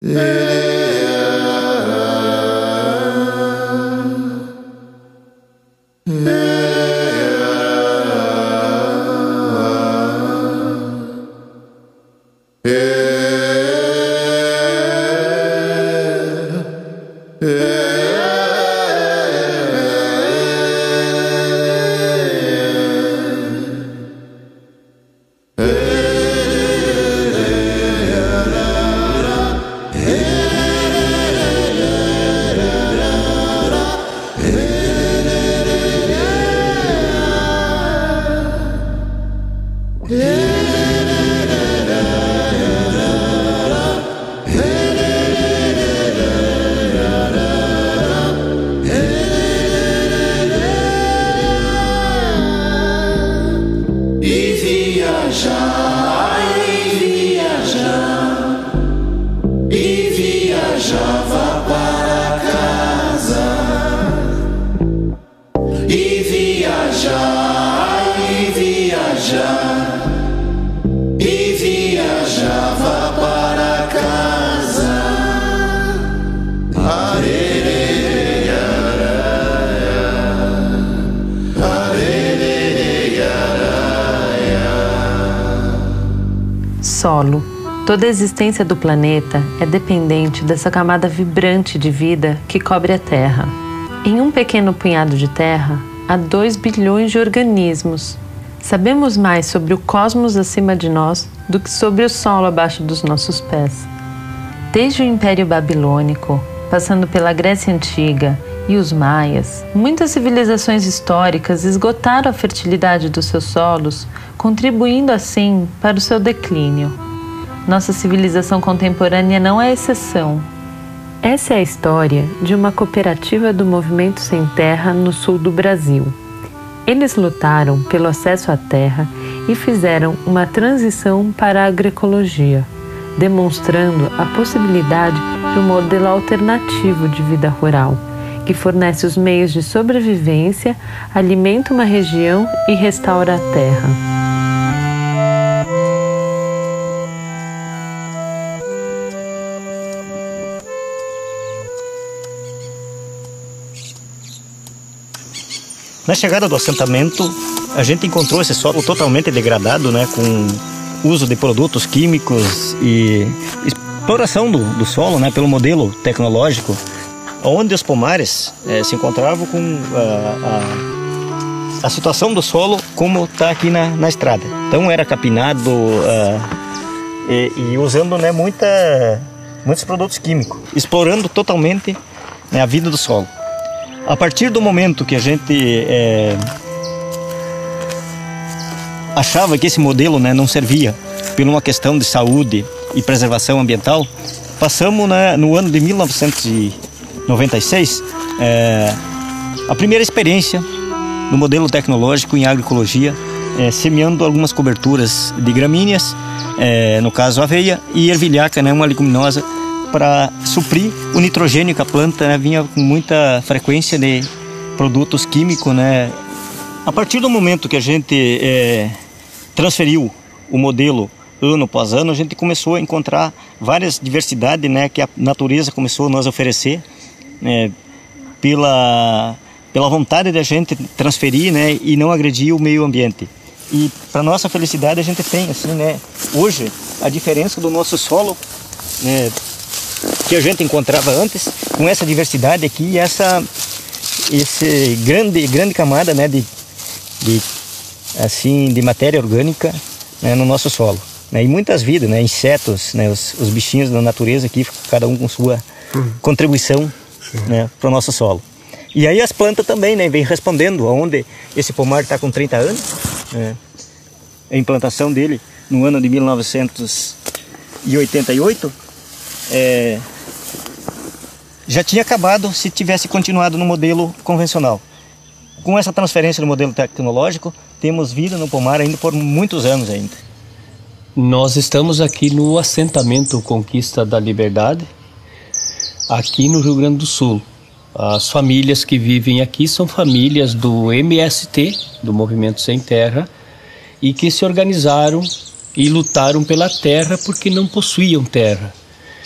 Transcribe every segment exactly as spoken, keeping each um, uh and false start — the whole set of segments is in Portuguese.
Solo. Toda a existência do planeta é dependente dessa camada vibrante de vida que cobre a Terra. Em um pequeno punhado de terra, há dois bilhões de organismos. Sabemos mais sobre o cosmos acima de nós do que sobre o solo abaixo dos nossos pés. Desde o Império Babilônico, passando pela Grécia Antiga e os Maias, muitas civilizações históricas esgotaram a fertilidade dos seus solos, contribuindo assim para o seu declínio. Nossa civilização contemporânea não é exceção. Essa é a história de uma cooperativa do Movimento Sem Terra no sul do Brasil. Eles lutaram pelo acesso à terra e fizeram uma transição para a agroecologia, demonstrando a possibilidade de um modelo alternativo de vida rural, que fornece os meios de sobrevivência, alimenta uma região e restaura a terra. Na chegada do assentamento, a gente encontrou esse solo totalmente degradado, né, com uso de produtos químicos e exploração do, do solo, né, pelo modelo tecnológico, onde os pomares eh, se encontravam com a, a, a situação do solo como está aqui na, na estrada. Então era capinado uh, e, e usando, né, muita, muitos produtos químicos, explorando totalmente, né, a vida do solo. A partir do momento que a gente é, achava que esse modelo, né, não servia por uma questão de saúde e preservação ambiental, passamos, né, no ano de mil novecentos e noventa e seis é, a primeira experiência no modelo tecnológico em agroecologia, é, semeando algumas coberturas de gramíneas, é, no caso aveia, e ervilhaca, né, uma leguminosa, para suprir o nitrogênio que a planta, né, vinha com muita frequência de produtos químicos, né. A partir do momento que a gente é, transferiu o modelo ano após ano, a gente começou a encontrar várias diversidades, né, que a natureza começou a nos oferecer, né, pela, pela vontade da gente transferir, né, e não agredir o meio ambiente. E para nossa felicidade a gente tem, assim, né, hoje a diferença do nosso solo, né, que a gente encontrava antes, com essa diversidade aqui, essa esse grande grande camada, né, de, de assim de matéria orgânica, né, no nosso solo, né, e muitas vidas, né, insetos, né, os, os bichinhos da natureza aqui, cada um com sua uhum. contribuição, né, para o nosso solo. E aí as plantas também, né, vem respondendo, onde esse pomar está com trinta anos, né, a implantação dele no ano de mil novecentos e oitenta e oito. É, já tinha acabado se tivesse continuado no modelo convencional. Com essa transferência do modelo tecnológico, temos vida no pomar ainda por muitos anos ainda. Nós estamos aqui no assentamento Conquista da Liberdade, aqui no Rio Grande do Sul. As famílias que vivem aqui são famílias do M S T, do Movimento Sem Terra, e que se organizaram e lutaram pela terra porque não possuíam terra.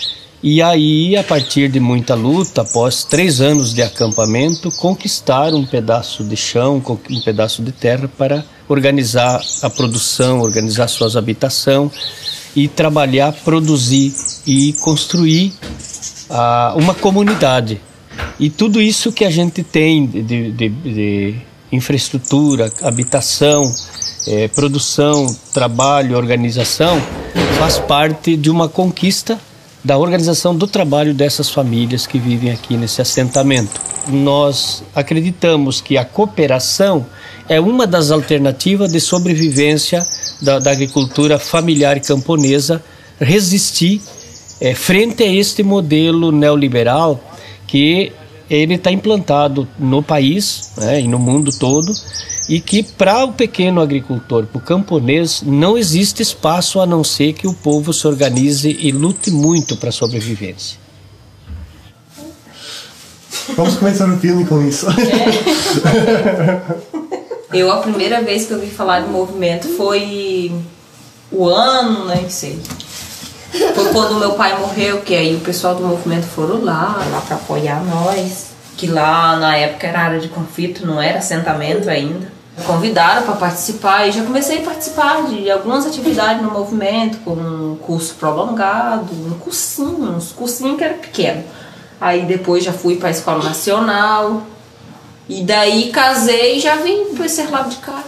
E aí, a partir de muita luta, após três anos de acampamento, conquistaram um pedaço de chão, um pedaço de terra para organizar a produção, organizar suas habitações e trabalhar, produzir e construir ah, uma comunidade. E tudo isso que a gente tem de, de, de, de infraestrutura, habitação, eh, produção, trabalho, organização, faz parte de uma conquista da organização do trabalho dessas famílias que vivem aqui nesse assentamento. Nós acreditamos que a cooperação é uma das alternativas de sobrevivência da, da agricultura familiar e camponesa, resistir é, frente a este modelo neoliberal que ele está implantado no país, né, e no mundo todo, e que para o pequeno agricultor, para o camponês, não existe espaço a não ser que o povo se organize e lute muito para a sobrevivência. Vamos começar o filme com isso. É. Eu, a primeira vez que eu ouvi falar de movimento foi o ano, né, não sei. Foi quando meu pai morreu, que aí o pessoal do movimento foram lá, lá para apoiar nós. Que lá na época era área de conflito, não era assentamento ainda. Me convidaram para participar e já comecei a participar de algumas atividades no movimento, com um curso prolongado, um cursinho, uns cursinhos que era pequeno. Aí depois já fui para a Escola Nacional e daí casei e já vim para esse lado de cá.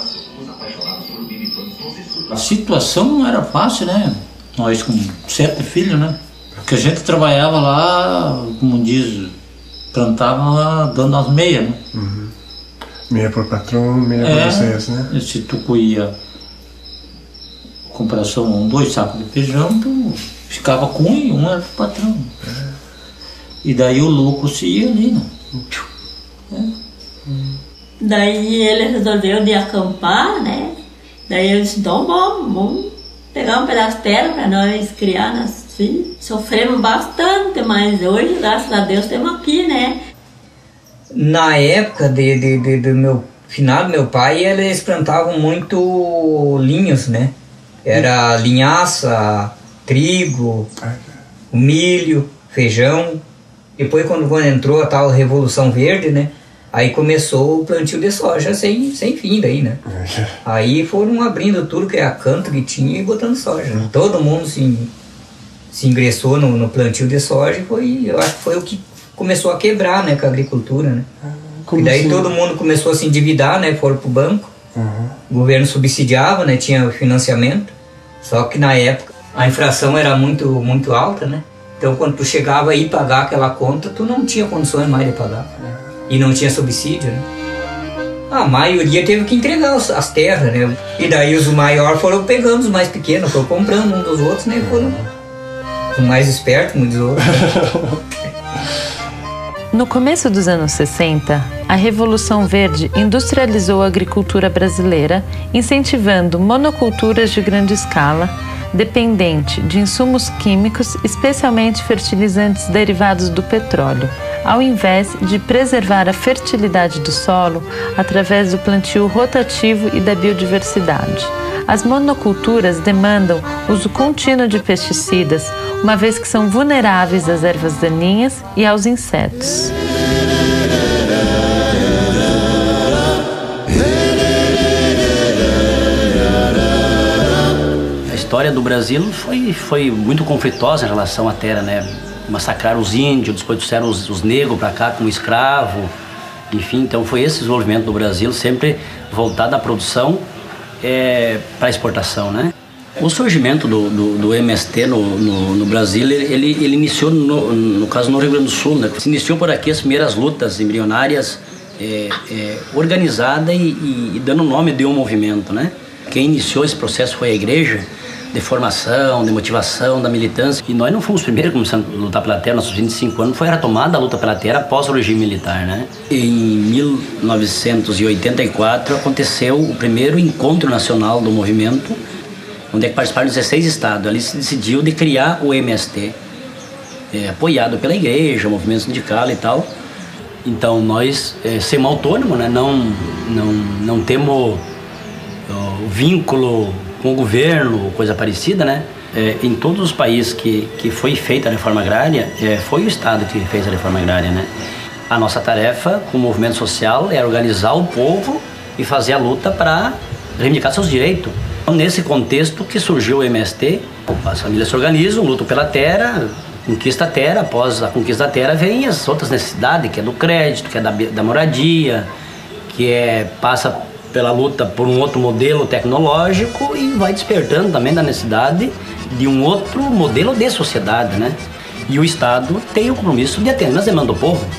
A situação não era fácil, né? Nós com sete filhos, né? Porque a gente trabalhava lá, como diz, plantava dando as meias, né? Uhum. Meia por patrão, meia é, por vocês, né? Se tu colhia comparação um, dois sacos de feijão, tu ficava com um e um era pro patrão. É. E daí o lucro se ia ali, né? É. Daí ele resolveu de acampar, né? Daí eu disse, então bom, vamos pegar um pedaço de terra para nós criar nossos filhos. Sofremos bastante, mas hoje, graças a Deus, estamos aqui, né? Na época de, de, de, do meu finado, meu pai, eles plantavam muito linhos, né? Era linhaça, trigo, o milho, feijão. Depois, quando, quando entrou a tal Revolução Verde, né? Aí começou o plantio de soja sem, sem fim daí, né? Aí foram abrindo tudo que era canto que tinha e botando soja. Né? Todo mundo se, se ingressou no, no plantio de soja e foi, eu acho que foi o que começou a quebrar, né, com a agricultura, né? Como e daí assim? Todo mundo começou a se endividar, né? Foram pro banco. Uhum. O governo subsidiava, né? Tinha financiamento. Só que na época a inflação era muito, muito alta, né? Então quando tu chegava aí pagar aquela conta, tu não tinha condições mais de pagar. E não tinha subsídio, né? A maioria teve que entregar os, as terras, né? E daí os maiores foram pegando os mais pequenos, foram comprando um dos outros, né? Foram os mais espertos, como diz o outro. No começo dos anos sessenta, a Revolução Verde industrializou a agricultura brasileira, incentivando monoculturas de grande escala, dependente de insumos químicos, especialmente fertilizantes derivados do petróleo, ao invés de preservar a fertilidade do solo através do plantio rotativo e da biodiversidade. As monoculturas demandam uso contínuo de pesticidas, uma vez que são vulneráveis às ervas daninhas e aos insetos. A história do Brasil foi, foi muito conflitosa em relação à terra, né? Massacraram os índios, depois trouxeram os, os negros para cá como escravo, enfim, então foi esse desenvolvimento do Brasil, sempre voltado à produção é, para exportação, né? O surgimento do, do, do M S T no, no, no Brasil, ele, ele iniciou, no, no caso, no Rio Grande do Sul, né? Se iniciou por aqui as primeiras lutas embrionárias é, é, organizadas e, e, e dando nome de um movimento, né? Quem iniciou esse processo foi a igreja, de formação, de motivação, da militância. E nós não fomos os primeiros começando a lutar pela terra, nossos vinte e cinco anos foi retomada a luta pela terra após o regime militar, né? Em mil novecentos e oitenta e quatro aconteceu o primeiro encontro nacional do movimento, onde é que participaram dezesseis estados. Ali se decidiu de criar o M S T, é, apoiado pela igreja, movimento sindical e tal. Então nós é, somos autônomos, né? Não, não, não temos o vínculo com o governo, coisa parecida, né? é, em todos os países que, que foi feita a reforma agrária, é, foi o Estado que fez a reforma agrária, né? A nossa tarefa como movimento social é organizar o povo e fazer a luta para reivindicar seus direitos. Então, nesse contexto que surgiu o M S T, as famílias se organizam, lutam pela terra, conquista a terra, após a conquista da terra vem as outras necessidades, que é do crédito, que é da, da moradia, que é, passa pela luta por um outro modelo tecnológico e vai despertando também da necessidade de um outro modelo de sociedade, né? E o Estado tem o compromisso de atender as demandas do povo.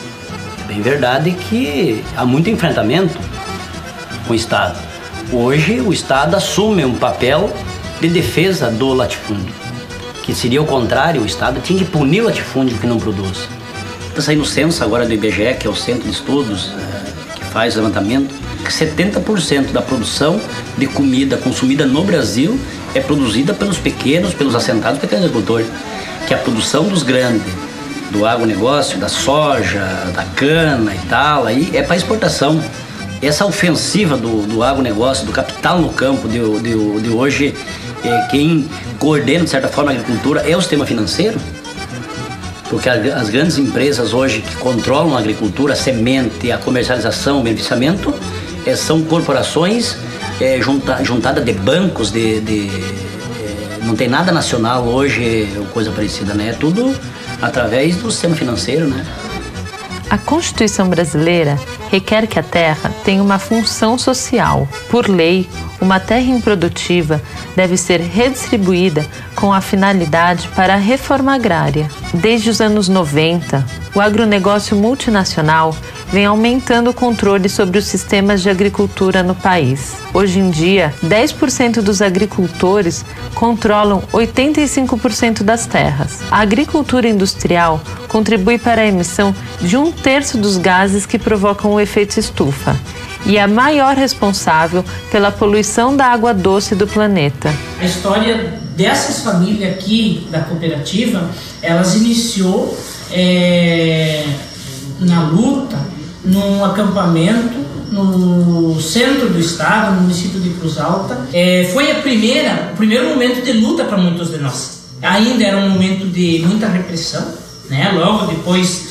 É bem verdade que há muito enfrentamento com o Estado. Hoje o Estado assume um papel de defesa do latifúndio, que seria o contrário, o Estado tinha que punir o latifúndio que não produz. Está saindo o censo agora do I B G E, que é o Centro de Estudos, que faz o levantamento, que setenta por cento da produção de comida consumida no Brasil é produzida pelos pequenos, pelos assentados pequenos agricultores, que a produção dos grandes, do agronegócio, da soja, da cana e tal, aí é para exportação. Essa ofensiva do, do agronegócio, do capital no campo de, de, de hoje, é, quem coordena de certa forma a agricultura é o sistema financeiro, porque as grandes empresas hoje que controlam a agricultura, a semente, a comercialização, o beneficiamento, é, são corporações é, junta, juntadas de bancos, de, de, é, não tem nada nacional hoje, coisa parecida, né? É tudo através do sistema financeiro, né? A Constituição brasileira requer que a terra tenha uma função social. Por lei, uma terra improdutiva deve ser redistribuída com a finalidade para a reforma agrária. Desde os anos noventa, o agronegócio multinacional vem aumentando o controle sobre os sistemas de agricultura no país. Hoje em dia, dez por cento dos agricultores controlam oitenta e cinco por cento das terras. A agricultura industrial contribui para a emissão de um terço dos gases que provocam o efeito estufa e é a maior responsável pela poluição da água doce do planeta. A história dessas famílias aqui da cooperativa, elas iniciou é, na luta, num acampamento no centro do estado, no município de Cruz Alta. É, foi a primeira, o primeiro momento de luta para muitos de nós. Ainda era um momento de muita repressão, né? Logo depois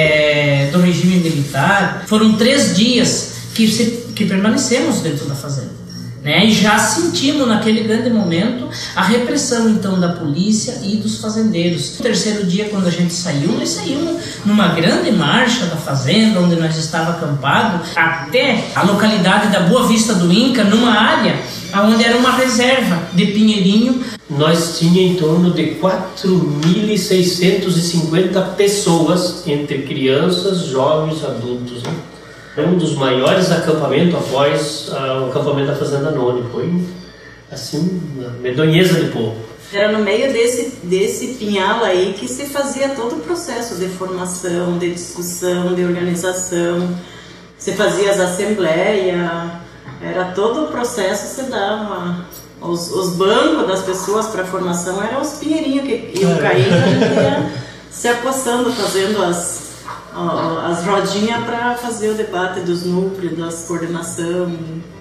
é, do regime militar. Foram três dias que, se, que permanecemos dentro da fazenda, né? E já sentimos naquele grande momento a repressão então da polícia e dos fazendeiros. No terceiro dia, quando a gente saiu, nós saímos numa grande marcha da fazenda onde nós estávamos acampados até a localidade da Boa Vista do Inca, numa área onde era uma reserva de pinheirinho. Nós tínhamos em torno de quatro mil seiscentas e cinquenta pessoas, entre crianças, jovens, adultos, né? Um dos maiores acampamentos após uh, o acampamento da Fazenda Noni. Foi, assim, uma medonheza de povo. Era no meio desse, desse pinhal aí que se fazia todo o processo de formação, de discussão, de organização. Se fazia as assembleias, era todo o processo, se dava. Os, os bancos das pessoas para formação eram os pinheirinhos que iam caindo, a gente ia se acossando, fazendo as... as rodinhas para fazer o debate dos núcleos, das coordenação.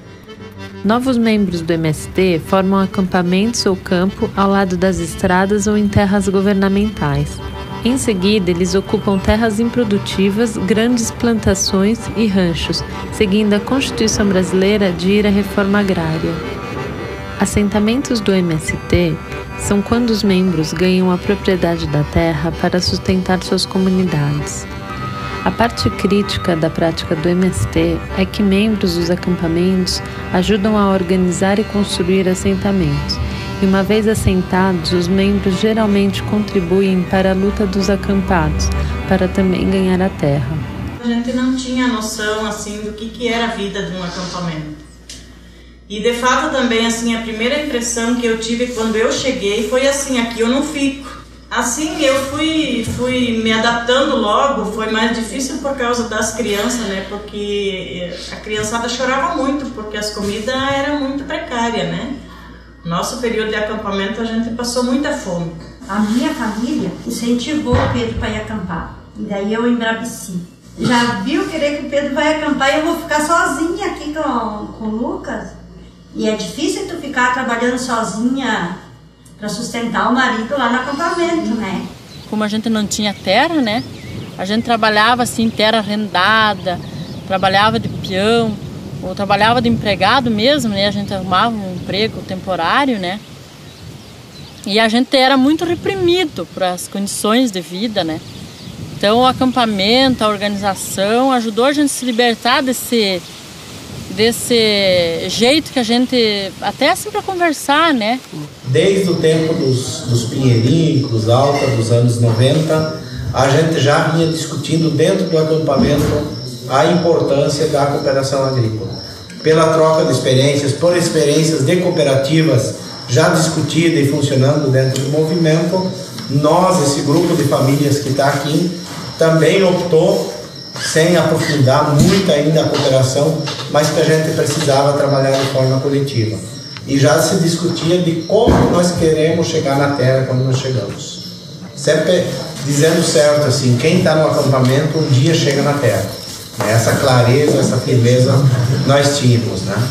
Novos membros do M S T formam acampamentos ou campo ao lado das estradas ou em terras governamentais. Em seguida, eles ocupam terras improdutivas, grandes plantações e ranchos, seguindo a Constituição brasileira de ir à reforma agrária. Assentamentos do M S T são quando os membros ganham a propriedade da terra para sustentar suas comunidades. A parte crítica da prática do M S T é que membros dos acampamentos ajudam a organizar e construir assentamentos, e uma vez assentados, os membros geralmente contribuem para a luta dos acampados, para também ganhar a terra. A gente não tinha noção assim do que, que era a vida de um acampamento. E de fato também assim, a primeira impressão que eu tive quando eu cheguei foi assim, aqui eu não fico. Assim, eu fui, fui me adaptando logo, foi mais difícil por causa das crianças, né? Porque a criançada chorava muito, porque as comidas eram muito precárias, né? Nosso período de acampamento a gente passou muita fome. A minha família incentivou o Pedro para ir acampar, e daí eu embraveci. Já viu querer que o Pedro vai acampar e eu vou ficar sozinha aqui com, com o Lucas? E é difícil tu ficar trabalhando sozinha para sustentar o marido lá no acampamento, né? Como a gente não tinha terra, né? A gente trabalhava assim, terra arrendada, trabalhava de peão, ou trabalhava de empregado mesmo, né? A gente arrumava um emprego temporário, né? E a gente era muito reprimido por as condições de vida, né? Então o acampamento, a organização ajudou a gente a se libertar desse, desse jeito que a gente, até assim para conversar, né? Desde o tempo dos, dos Pinheirinhos, Cruz Alta, dos anos noventa, a gente já vinha discutindo dentro do acampamento a importância da cooperação agrícola. Pela troca de experiências, por experiências de cooperativas já discutidas e funcionando dentro do movimento, nós, esse grupo de famílias que está aqui, também optou, sem aprofundar muito ainda a cooperação, mas que a gente precisava trabalhar de forma coletiva. E já se discutia de como nós queremos chegar na terra quando nós chegamos. Sempre dizendo certo, assim, quem está no acampamento um dia chega na terra. Essa clareza, essa firmeza nós tínhamos, né?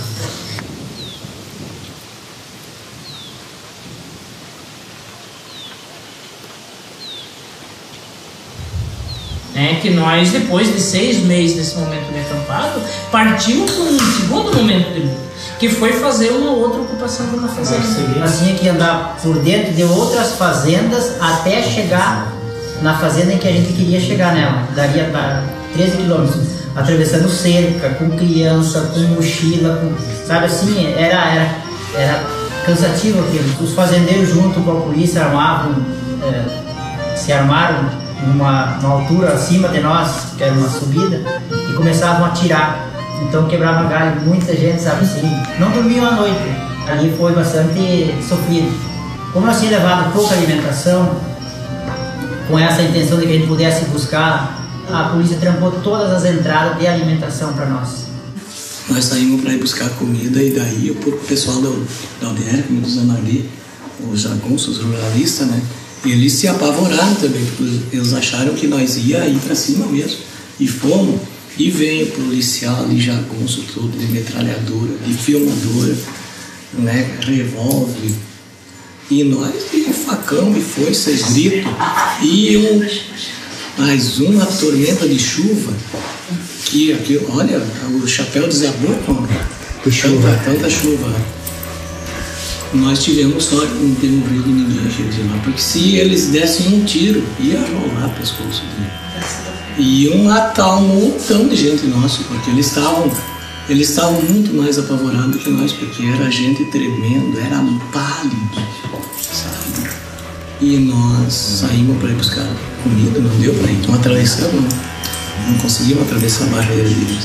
É que nós, depois de seis meses desse momento de acampado, partimos para um segundo momento de luta, que foi fazer uma outra ocupação de uma fazenda. Nós tínhamos que andar por dentro de outras fazendas até chegar na fazenda em que a gente queria chegar nela. Daria para treze quilômetros, atravessando cerca, com criança, com mochila, com, sabe assim, era, era, era cansativo aquilo. Os fazendeiros junto com a polícia armavam, é, se armaram numa, numa altura acima de nós, que era uma subida, e começavam a atirar. Então quebrava galho, muita gente, sabe assim, não dormiam à noite. Ali foi bastante sofrido. Como nós tínhamos levado pouca alimentação, com essa intenção de que a gente pudesse buscar, a polícia trancou todas as entradas de alimentação para nós. Nós saímos para ir buscar comida e daí o pessoal da, da U D R, como dos Anali, os jagunços, os ruralistas, né? Eles se apavoraram também, porque eles acharam que nós ia ir para cima mesmo. E fomos, e veio policial ali, jagunço, tudo, de metralhadora, de filmadora, né? Revólver. E nós, e facão, e foices, grito. E um, mais uma tormenta de chuva, que aqui, olha, o chapéu desabou com tanta, tanta chuva. Nós tivemos sorte de não ter morrido ninguém de lá, porque se eles dessem um tiro, ia rolar o pescoço dele. E iam matar um montão de gente nossa, porque eles estavam eles estavam muito mais apavorados que nós, porque era gente tremendo, era pálido, sabe? E nós saímos para ir buscar comida, não deu para ir, então atravessamos, não, não conseguimos atravessar a barreira deles.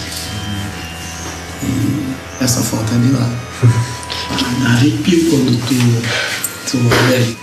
E essa foto é de lá. Arrepio quando tu, tu olha aí.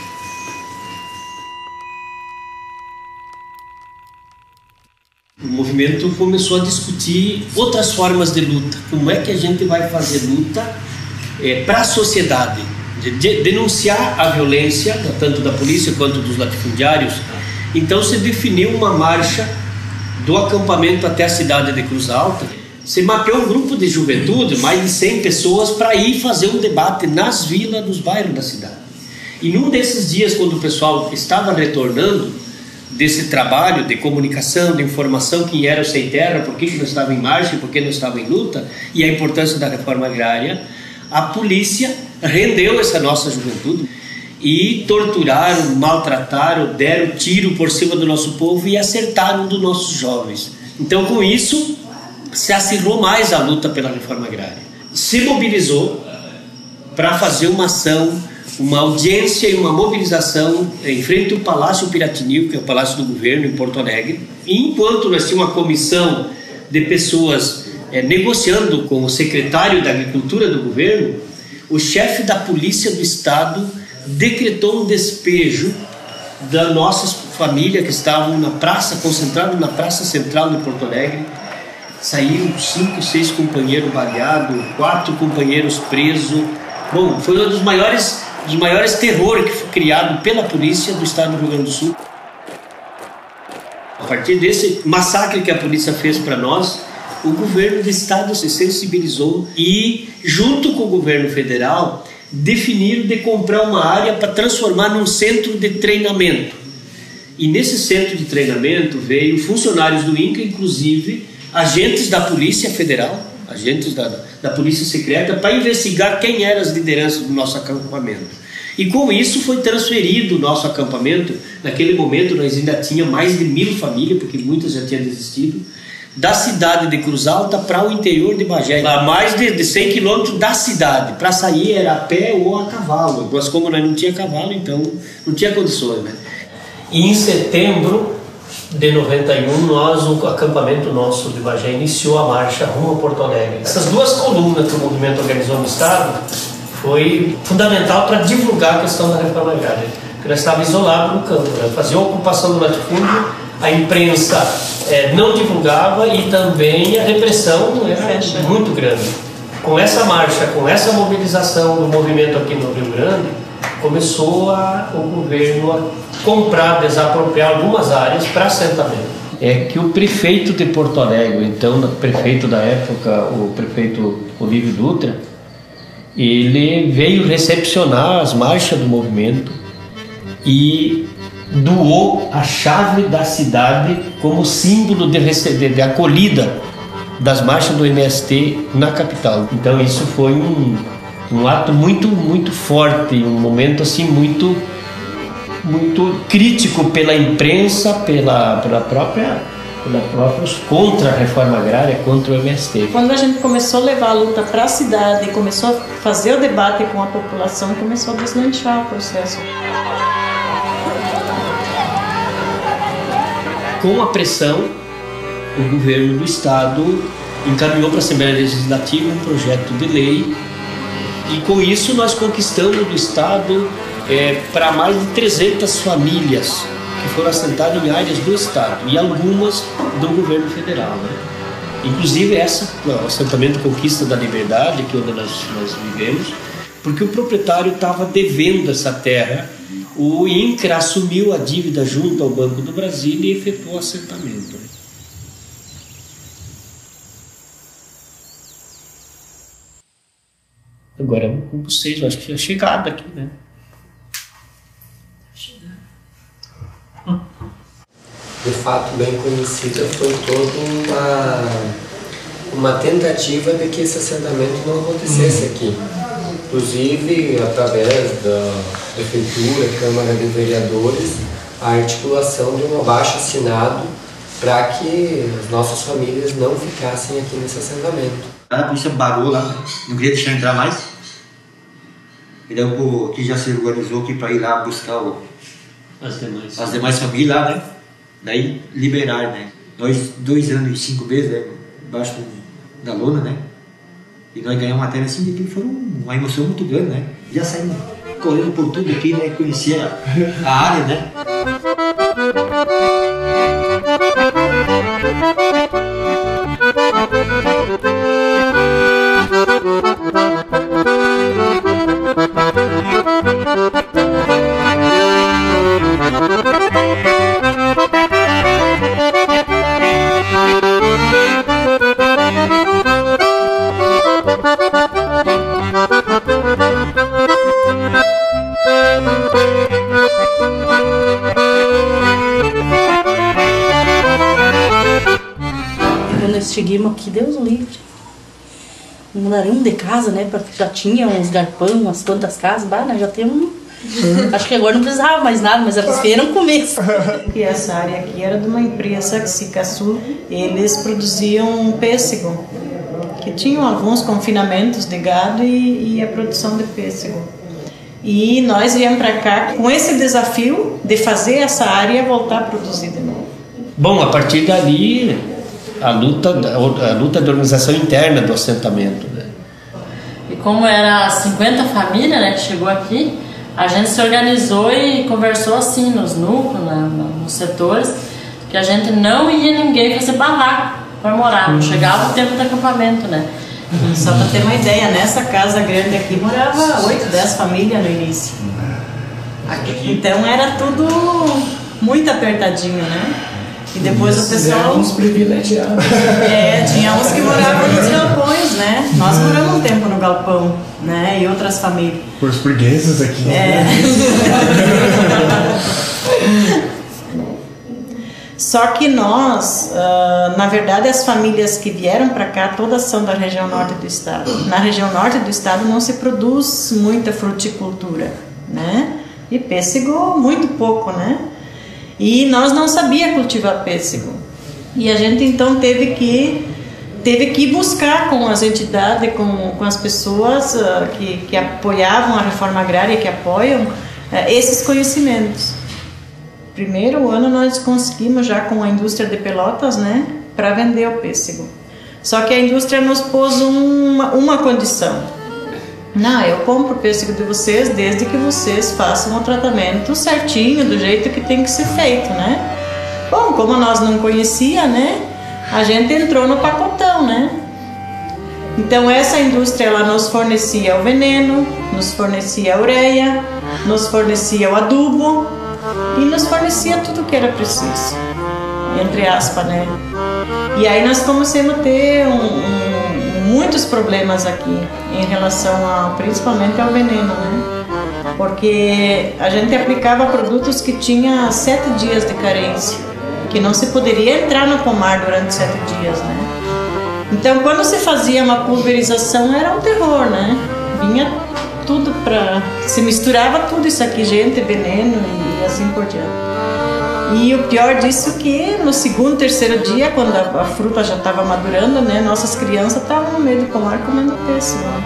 O movimento começou a discutir outras formas de luta. Como é que a gente vai fazer luta é, para a sociedade? De, de, denunciar a violência, tanto da polícia quanto dos latifundiários. Então se definiu uma marcha do acampamento até a cidade de Cruz Alta. Se mapeou um grupo de juventude, mais de cem pessoas, para ir fazer um debate nas vilas, nos bairros da cidade. E num desses dias, quando o pessoal estava retornando desse trabalho de comunicação, de informação, quem era o Sem Terra, por que não estava em marcha, por que não estava em luta, e a importância da reforma agrária, a polícia rendeu essa nossa juventude e torturaram, maltrataram, deram tiro por cima do nosso povo e acertaram dos nossos jovens. Então, com isso, se acirrou mais a luta pela reforma agrária. Se mobilizou para fazer uma ação, uma audiência e uma mobilização em frente ao Palácio Piratinil, que é o Palácio do Governo, em Porto Alegre. E enquanto nós tínhamos uma comissão de pessoas é, negociando com o secretário da Agricultura do governo, o chefe da Polícia do Estado decretou um despejo da nossa família que estavam na praça, concentrado na Praça Central de Porto Alegre. Saíram cinco, seis companheiros baleados, quatro companheiros presos. Bom, foi um dos maiores, dos maiores terrores que foi criado pela polícia do estado do Rio Grande do Sul. A partir desse massacre que a polícia fez para nós, o governo do estado se sensibilizou e, junto com o governo federal, definiram de comprar uma área para transformar num centro de treinamento. E nesse centro de treinamento veio funcionários do INCRA, inclusive agentes da Polícia Federal, agentes da, da Polícia Secreta, para investigar quem eram as lideranças do nosso acampamento. E com isso foi transferido o nosso acampamento. Naquele momento nós ainda tínhamos mais de mil famílias, porque muitas já tinham desistido, da cidade de Cruz Alta para o interior de Bagé, a mais de, de cem quilômetros da cidade. Para sair era a pé ou a cavalo, mas como nós não tinha cavalo, então não tinha condições, né? E em setembro de noventa e um, nós, o acampamento nosso de Bagé iniciou a marcha rumo a Porto Alegre. Essas duas colunas que o movimento organizou no estado foi fundamental para divulgar a questão da reforma agrária, porque nós estávamos isolados no campo, né? Fazia a ocupação do latifúndio, a imprensa é, não divulgava e também a repressão era muito grande. Com essa marcha, com essa mobilização do movimento aqui no Rio Grande, começou a, o governo a comprar, desapropriar algumas áreas para assentamento. É que o prefeito de Porto Alegre, então o prefeito da época, o prefeito Olívio Dutra, ele veio recepcionar as marchas do movimento e doou a chave da cidade como símbolo de, de, de acolhida das marchas do M S T na capital. Então isso foi um, um ato muito, muito forte, um momento assim muito, muito crítico pela imprensa, pela, pela própria, pela própria contra a reforma agrária, contra o M S T. Quando a gente começou a levar a luta para a cidade, começou a fazer o debate com a população, começou a deslanchar o processo. Com a pressão, o governo do estado encaminhou para a Assembleia Legislativa um projeto de lei e com isso nós conquistamos do estado é, para mais de trezentas famílias que foram assentadas em áreas do estado e algumas do governo federal, né? Inclusive essa, o assentamento Conquista da Liberdade, que é onde nós, nós vivemos, porque o proprietário estava devendo essa terra. O INCRA assumiu a dívida junto ao Banco do Brasil e efetuou o assentamento. Agora com vocês, eu acho que é chegada aqui, né? De fato, bem conhecida foi toda uma, uma tentativa de que esse assentamento não acontecesse aqui. Inclusive, através da Prefeitura, Câmara de Vereadores, a articulação de um abaixo-assinado para que as nossas famílias não ficassem aqui nesse assentamento. A polícia barou lá, não queria deixar entrar mais. E daí o povo que já se organizou aqui para ir lá buscar o, as, demais. as demais famílias lá, né? Daí liberaram, né? Nós, dois anos e cinco meses, né? Embaixo da lona, né? E nós ganhamos matéria assim, que foi uma emoção muito grande, né? Já saímos correndo por tudo aqui, né? Conhecer a, a área, né? Cheguemos aqui, Deus o livre. Mudaram de casa, né? Porque já tinha uns galpão, umas quantas casas, bah, né? Já tem um. Uhum. Acho que agora não precisava mais nada, mas elas feiram no começo. E essa área aqui era de uma empresa, Xicaçu. Eles produziam pêssego, que tinham alguns confinamentos de gado e, e a produção de pêssego. E nós viemos para cá com esse desafio de fazer essa área voltar a produzir de novo. Bom, a partir dali, a luta, a luta de organização interna do assentamento, né? E como era cinquenta famílias, né, que chegou aqui, a gente se organizou e conversou assim nos núcleos, né, nos setores, que a gente não ia ninguém fazer barraco para morar, não chegava o tempo do acampamento, né? Só para ter uma ideia, nessa casa grande aqui morava oito, dez famílias no início. Aqui, então era tudo muito apertadinho, né? E depois o pessoal... uns privilegiados. É, tinha uns que moravam nos galpões, né? Nós moramos um tempo no galpão. né? E outras famílias. Por os burgueses aqui. É. Só que nós, uh, na verdade, as famílias que vieram para cá, todas são da região norte do estado. Na região norte do estado não se produz muita fruticultura, né? E pêssego, muito pouco, né? E nós não sabíamos cultivar pêssego. E a gente então teve que, teve que buscar com as entidades, com, com as pessoas uh, que, que apoiavam a reforma agrária, que apoiam uh, esses conhecimentos. Primeiro ano nós conseguimos já com a indústria de Pelotas, né, para vender o pêssego. Só que a indústria nos pôs uma, uma condição. Não, eu compro o pêssego de vocês desde que vocês façam o tratamento certinho, do jeito que tem que ser feito, né? Bom, como nós não conhecia, né, a gente entrou no pacotão, né? Então essa indústria ela nos fornecia o veneno, nos fornecia a ureia, nos fornecia o adubo, e nos fornecia tudo o que era preciso, entre aspas, né? E aí nós começamos a ter um, um, muitos problemas aqui em relação a, principalmente ao veneno, né? Porque a gente aplicava produtos que tinham sete dias de carência, que não se poderia entrar no pomar durante sete dias, né? Então quando se fazia uma pulverização era um terror, né? Vinha tudo para... se misturava tudo isso aqui, gente, veneno e assim por diante. E o pior disso é que no segundo, terceiro dia, quando a, a fruta já estava madurando, né, nossas crianças estavam no meio do pomar comendo pêssego. Né?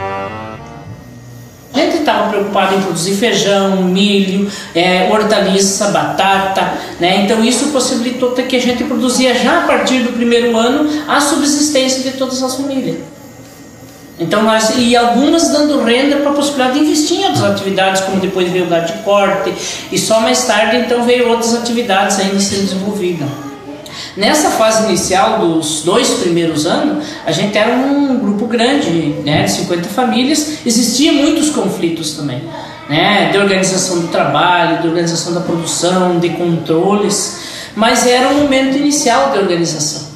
A gente estava preocupado em produzir feijão, milho, é, hortaliça, batata, né? Então isso possibilitou que a gente produzia já a partir do primeiro ano a subsistência de todas as famílias. Então nós, e algumas dando renda para a possibilidade de investir em outras atividades, como depois veio o gado de corte, e só mais tarde então veio outras atividades ainda sendo desenvolvidas. Nessa fase inicial dos dois primeiros anos, a gente era um grupo grande, né, de cinquenta famílias, existiam muitos conflitos também, né, de organização do trabalho, de organização da produção, de controles, mas era um momento inicial de organização.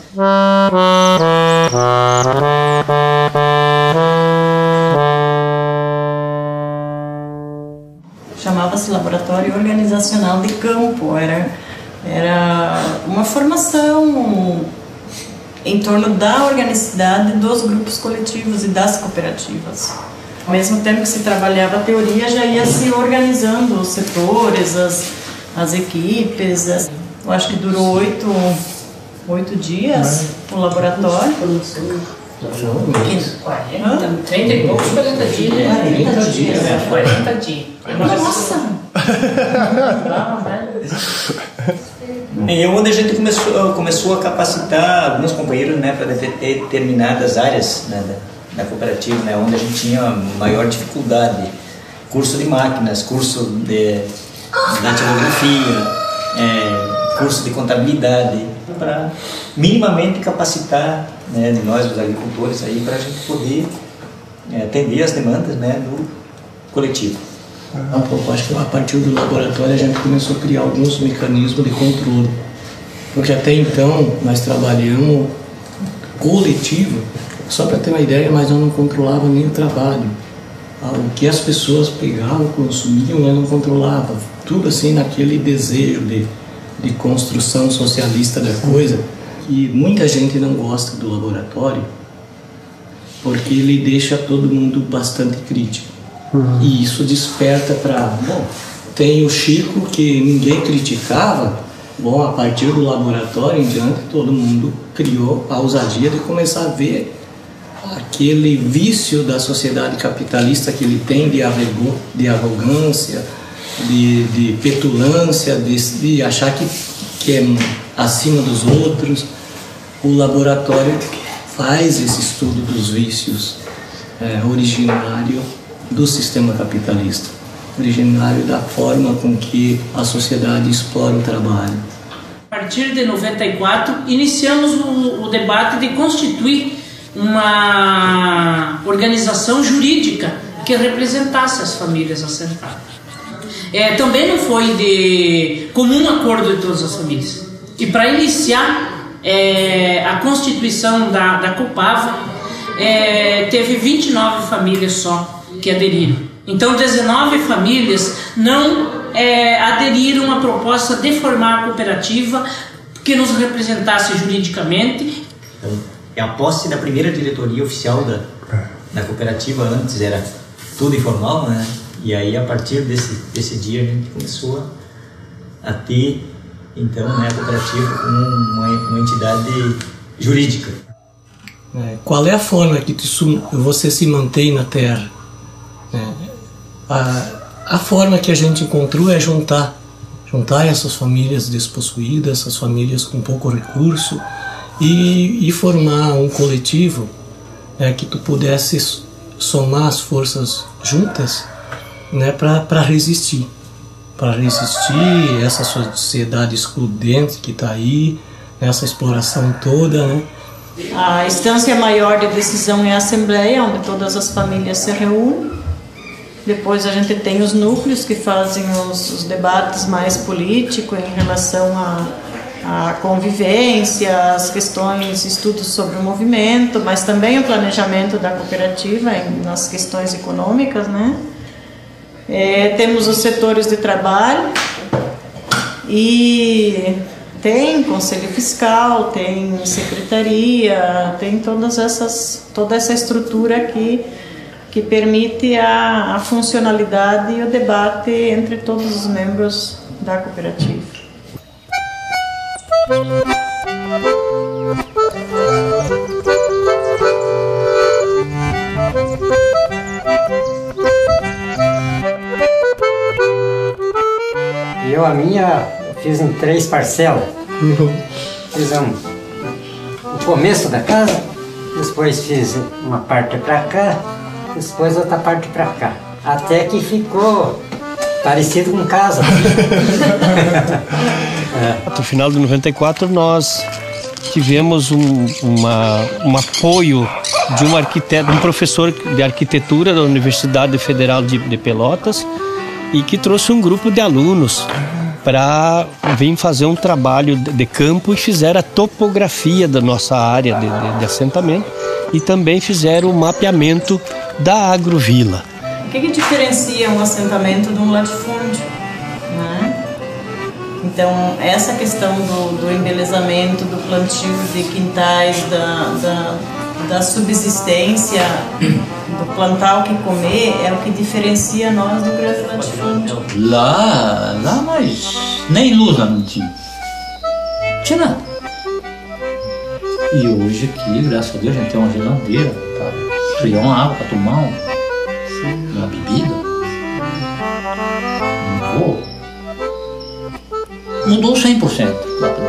Chamava-se Laboratório Organizacional de Campo, era, era uma formação em torno da organicidade dos grupos coletivos e das cooperativas. Ao mesmo tempo que se trabalhava a teoria, já ia se organizando os setores, as, as equipes. As, eu acho que durou oito, oito dias o laboratório. quarenta, trinta e poucos, quarenta dias. quarenta dias. quarenta dias. Nossa! É onde a gente começou, começou a capacitar alguns companheiros, né, para determinadas áreas, né, da, da cooperativa, né, onde a gente tinha maior dificuldade. Curso de máquinas, curso de datilografia, é, curso de contabilidade, para minimamente capacitar, né, de nós, os agricultores, aí, para a gente poder é, atender as demandas, né, do coletivo. A proposta, a partir do laboratório, a gente começou a criar alguns mecanismos de controle, porque até então nós trabalhamos coletivo, só para ter uma ideia, mas eu não controlava nem o trabalho. O que as pessoas pegavam, consumiam, eu não controlava. Tudo assim naquele desejo de, de construção socialista da coisa. E muita gente não gosta do laboratório porque ele deixa todo mundo bastante crítico. Uhum. E isso desperta para... Bom, tem o Chico que ninguém criticava. Bom, a partir do laboratório em diante, todo mundo criou a ousadia de começar a ver aquele vício da sociedade capitalista que ele tem de, arrego, de arrogância, de, de petulância, de, de achar que, que é acima dos outros. O laboratório faz esse estudo dos vícios é, originário do sistema capitalista, originário da forma com que a sociedade explora o trabalho. A partir de noventa e quatro, iniciamos o, o debate de constituir uma organização jurídica que representasse as famílias assentadas. É, também não foi de comum acordo de todas as famílias. E para iniciar é, a constituição da, da Copava, é, teve vinte e nove famílias só que aderiram. Então, dezenove famílias não é, aderiram à proposta de formar a cooperativa que nos representasse juridicamente. Então, é a posse da primeira diretoria oficial da, da cooperativa. Antes era tudo informal, né? E aí, a partir desse, desse dia, a gente começou a, a ter, então, né, a cooperativa como uma, uma entidade jurídica. É, qual é a forma que tu, você se mantém na terra? É, a, a forma que a gente encontrou é juntar, juntar essas famílias despossuídas, essas famílias com pouco recurso e, e formar um coletivo, é, que tu pudesse somar as forças juntas, né, para resistir, para resistir essa sociedade excludente que está aí, essa exploração toda, né? A instância maior de decisão é a Assembleia, onde todas as famílias se reúnem. Depois a gente tem os núcleos que fazem os, os debates mais políticos em relação à convivência, as questões, estudos sobre o movimento, mas também o planejamento da cooperativa em, nas questões econômicas, né? É, temos os setores de trabalho e tem conselho fiscal, tem secretaria, tem todas essas, toda essa estrutura aqui que permite a, a funcionalidade e o debate entre todos os membros da cooperativa. Eu a minha fiz em três parcelas. Uhum. Fiz um, o começo da casa, depois fiz uma parte para cá, depois outra parte para cá. Até que ficou parecido com casa. É. No final de noventa e quatro nós tivemos um, uma, um apoio de um arquiteto, um professor de arquitetura da Universidade Federal de, de Pelotas, e que trouxe um grupo de alunos para vir fazer um trabalho de campo e fizeram a topografia da nossa área de, de, de assentamento e também fizeram o mapeamento da agrovila. O que, que diferencia um assentamento de um latifúndio, né? Então, essa questão do, do embelezamento, do plantio de quintais, da, da, da subsistência, do plantar o que comer, é o que diferencia nós do grande latifúndio. Lá, lá, mas nem luz lá não tinha. Não tinha nada. E hoje aqui, graças a Deus, a gente tem uma geladeira para friar uma água, para tomar uma, uma bebida. Mudou. Mudou cem por cento.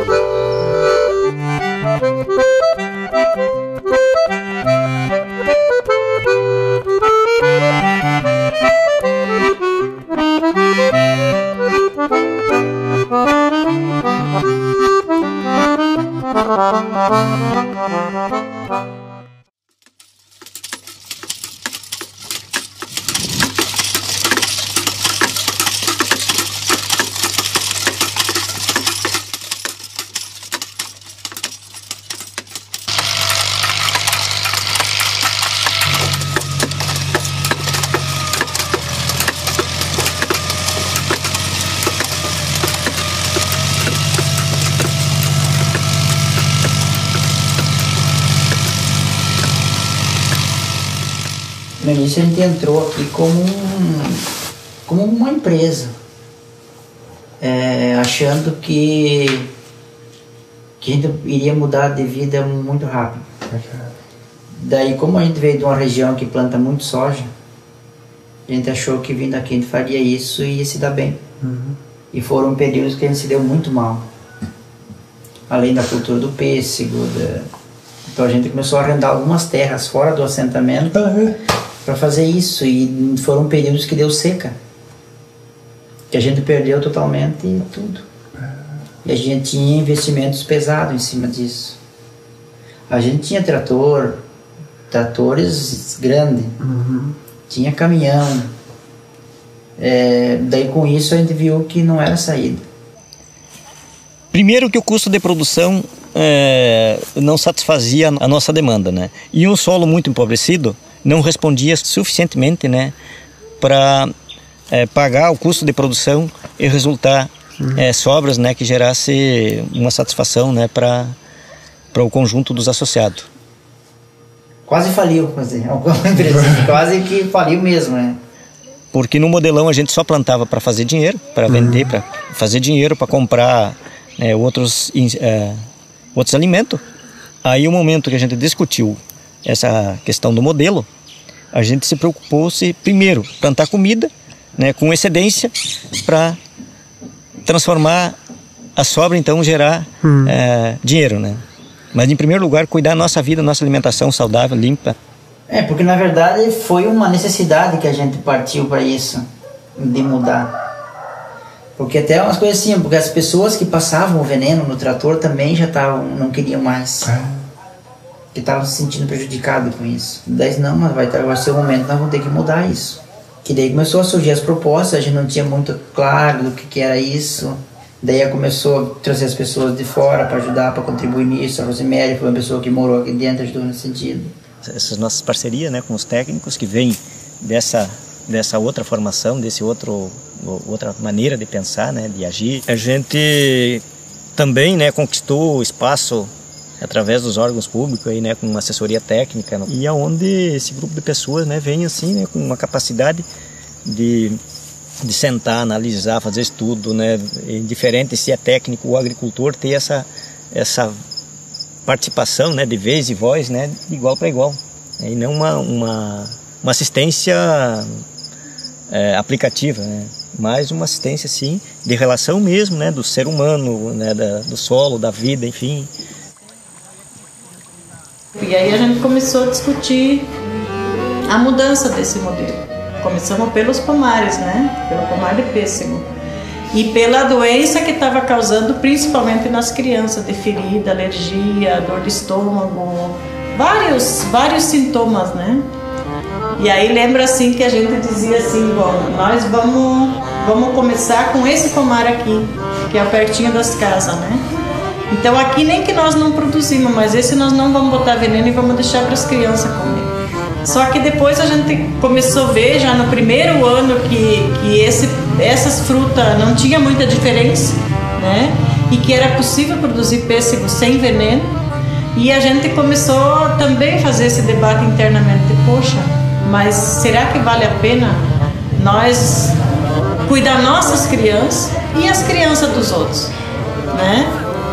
No início a gente entrou aqui como, um, como uma empresa, é, achando que, que a gente iria mudar de vida muito rápido. Daí, como a gente veio de uma região que planta muito soja, a gente achou que vindo aqui a gente faria isso e ia se dar bem. Uhum. E foram períodos que a gente se deu muito mal. Além da cultura do pêssego, da... então a gente começou a arrendar algumas terras fora do assentamento, uhum, para fazer isso, e foram períodos que deu seca, que a gente perdeu totalmente tudo, e a gente tinha investimentos pesados em cima disso. A gente tinha trator, tratores grandes, uhum, tinha caminhão, é, daí com isso a gente viu que não era saída. Primeiro que o custo de produção é, não satisfazia a nossa demanda, né? E um solo muito empobrecido, não respondia suficientemente, né, para é, pagar o custo de produção e resultar uhum. é, sobras, né, que gerasse uma satisfação, né, para para o conjunto dos associados. Quase faliu, quase, quase que faliu mesmo, né? Porque no modelão a gente só plantava para fazer dinheiro, para uhum. vender, para fazer dinheiro, para comprar né, outros, é, outros alimentos. Aí o momento que a gente discutiu essa questão do modelo, a gente se preocupou-se primeiro plantar comida, né, com excedência, para transformar a sobra, então gerar uhum. é, dinheiro, né? Mas em primeiro lugar cuidar da nossa vida, nossa alimentação saudável, limpa. É, porque na verdade foi uma necessidade que a gente partiu para isso, de mudar. Porque até umas coisas assim, porque as pessoas que passavam o veneno no trator também já tavam, não queriam mais. É. Que estavam se sentindo prejudicados com isso. Daí não, mas vai, vai ser o momento, nós vamos ter que mudar isso. Que daí começou a surgir as propostas, a gente não tinha muito claro do que, que era isso. Daí começou a trazer as pessoas de fora para ajudar, para contribuir nisso. A Rosemary foi uma pessoa que morou aqui dentro, ajudou nesse sentido. Essas nossas parcerias, né, com os técnicos que vêm dessa, dessa outra formação, desse outro, outra maneira de pensar, né, de agir. A gente também, né, conquistou espaço através dos órgãos públicos, aí, né, com assessoria técnica, né, e aonde esse grupo de pessoas, né, vem assim, né, com uma capacidade de... de sentar, analisar, fazer estudo, né? Indiferente se é técnico ou agricultor, ter essa, essa participação, né? De vez e voz, né? De igual para igual. E não uma, uma, uma assistência é, aplicativa, né? Mas uma assistência, sim, de relação mesmo, né? Do ser humano, né? Da, do solo, da vida, enfim. E aí a gente começou a discutir a mudança desse modelo. Começamos pelos pomares, né? Pelo pomar de pêssego. E pela doença que estava causando, principalmente nas crianças, de ferida, alergia, dor de estômago, vários, vários sintomas, né? E aí lembra assim que a gente dizia assim, bom, nós vamos, vamos começar com esse pomar aqui, que é pertinho das casas, né? Então aqui nem que nós não produzimos, mas esse nós não vamos botar veneno e vamos deixar para as crianças comer. Só que depois a gente começou a ver já no primeiro ano que, que esse, essas frutas não tinha muita diferença, né? E que era possível produzir pêssego sem veneno. E a gente começou também a fazer esse debate internamente. Poxa, mas será que vale a pena nós cuidar nossas crianças e as crianças dos outros, né?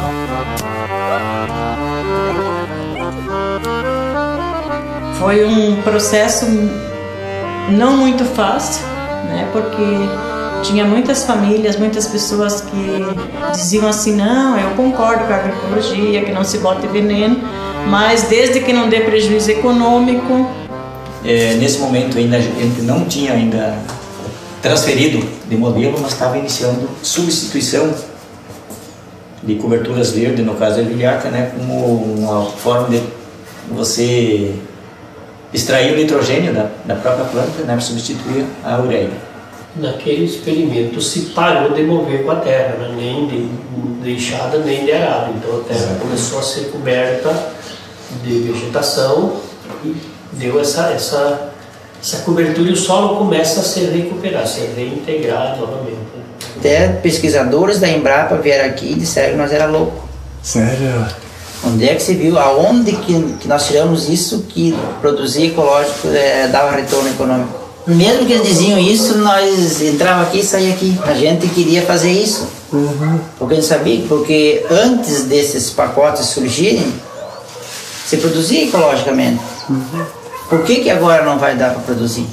Foi um processo não muito fácil, né? Porque tinha muitas famílias, muitas pessoas que diziam assim, não, eu concordo com a agroecologia, que não se bote veneno, mas desde que não dê prejuízo econômico. É, nesse momento ainda a gente não tinha ainda transferido de modelo, mas estava iniciando substituição de coberturas verdes, no caso da ervilhaca, né? Como uma forma de você extrair o nitrogênio da, da própria planta, né, para substituir a ureia. Naquele experimento se parou de mover com a terra, né, nem de, de enxada nem de arado. Então a terra Exato. Começou a ser coberta de vegetação e deu essa, essa, essa cobertura e o solo começa a se recuperar, a se reintegrar novamente. Até pesquisadores da Embrapa vieram aqui e disseram que nós era louco. Sério? Onde é que se viu, aonde que, que nós tiramos isso, que produzir ecológico é, dava retorno econômico? Mesmo que eles diziam isso, nós entrava aqui e saía aqui. A gente queria fazer isso. Uhum. Porque a gente sabia, porque antes desses pacotes surgirem, se produzia ecologicamente. Uhum. Por que que agora não vai dar para produzir?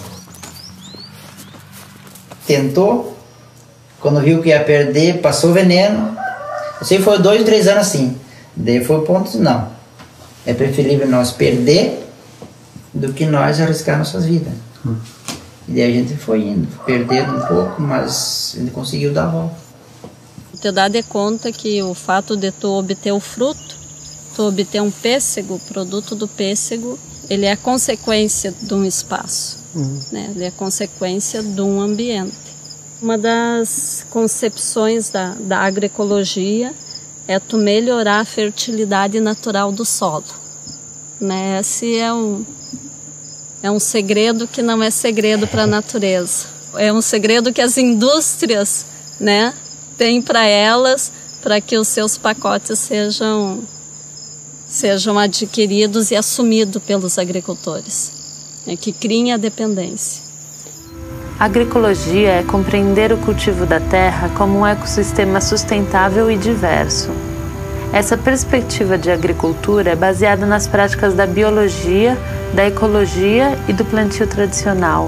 Tentou, quando viu que ia perder, passou veneno. Eu sei que foi dois, três anos assim. Daí foi o ponto de não. É preferível nós perder do que nós arriscar nossas vidas. Hum. E daí a gente foi indo, perdendo um pouco, mas a gente conseguiu dar a volta. Te dá de conta que o fato de tu obter o fruto, tu obter um pêssego, produto do pêssego, ele é consequência de um espaço, uhum. né? Ele é consequência de um ambiente. Uma das concepções da, da agroecologia é tu melhorar a fertilidade natural do solo, né? Esse é um, É um segredo que não é segredo para a natureza. É um segredo que as indústrias, né, têm para elas, para que os seus pacotes sejam, sejam adquiridos e assumidos pelos agricultores, né, que criem a dependência. A agroecologia é compreender o cultivo da terra como um ecossistema sustentável e diverso. Essa perspectiva de agricultura é baseada nas práticas da biologia, da ecologia e do plantio tradicional.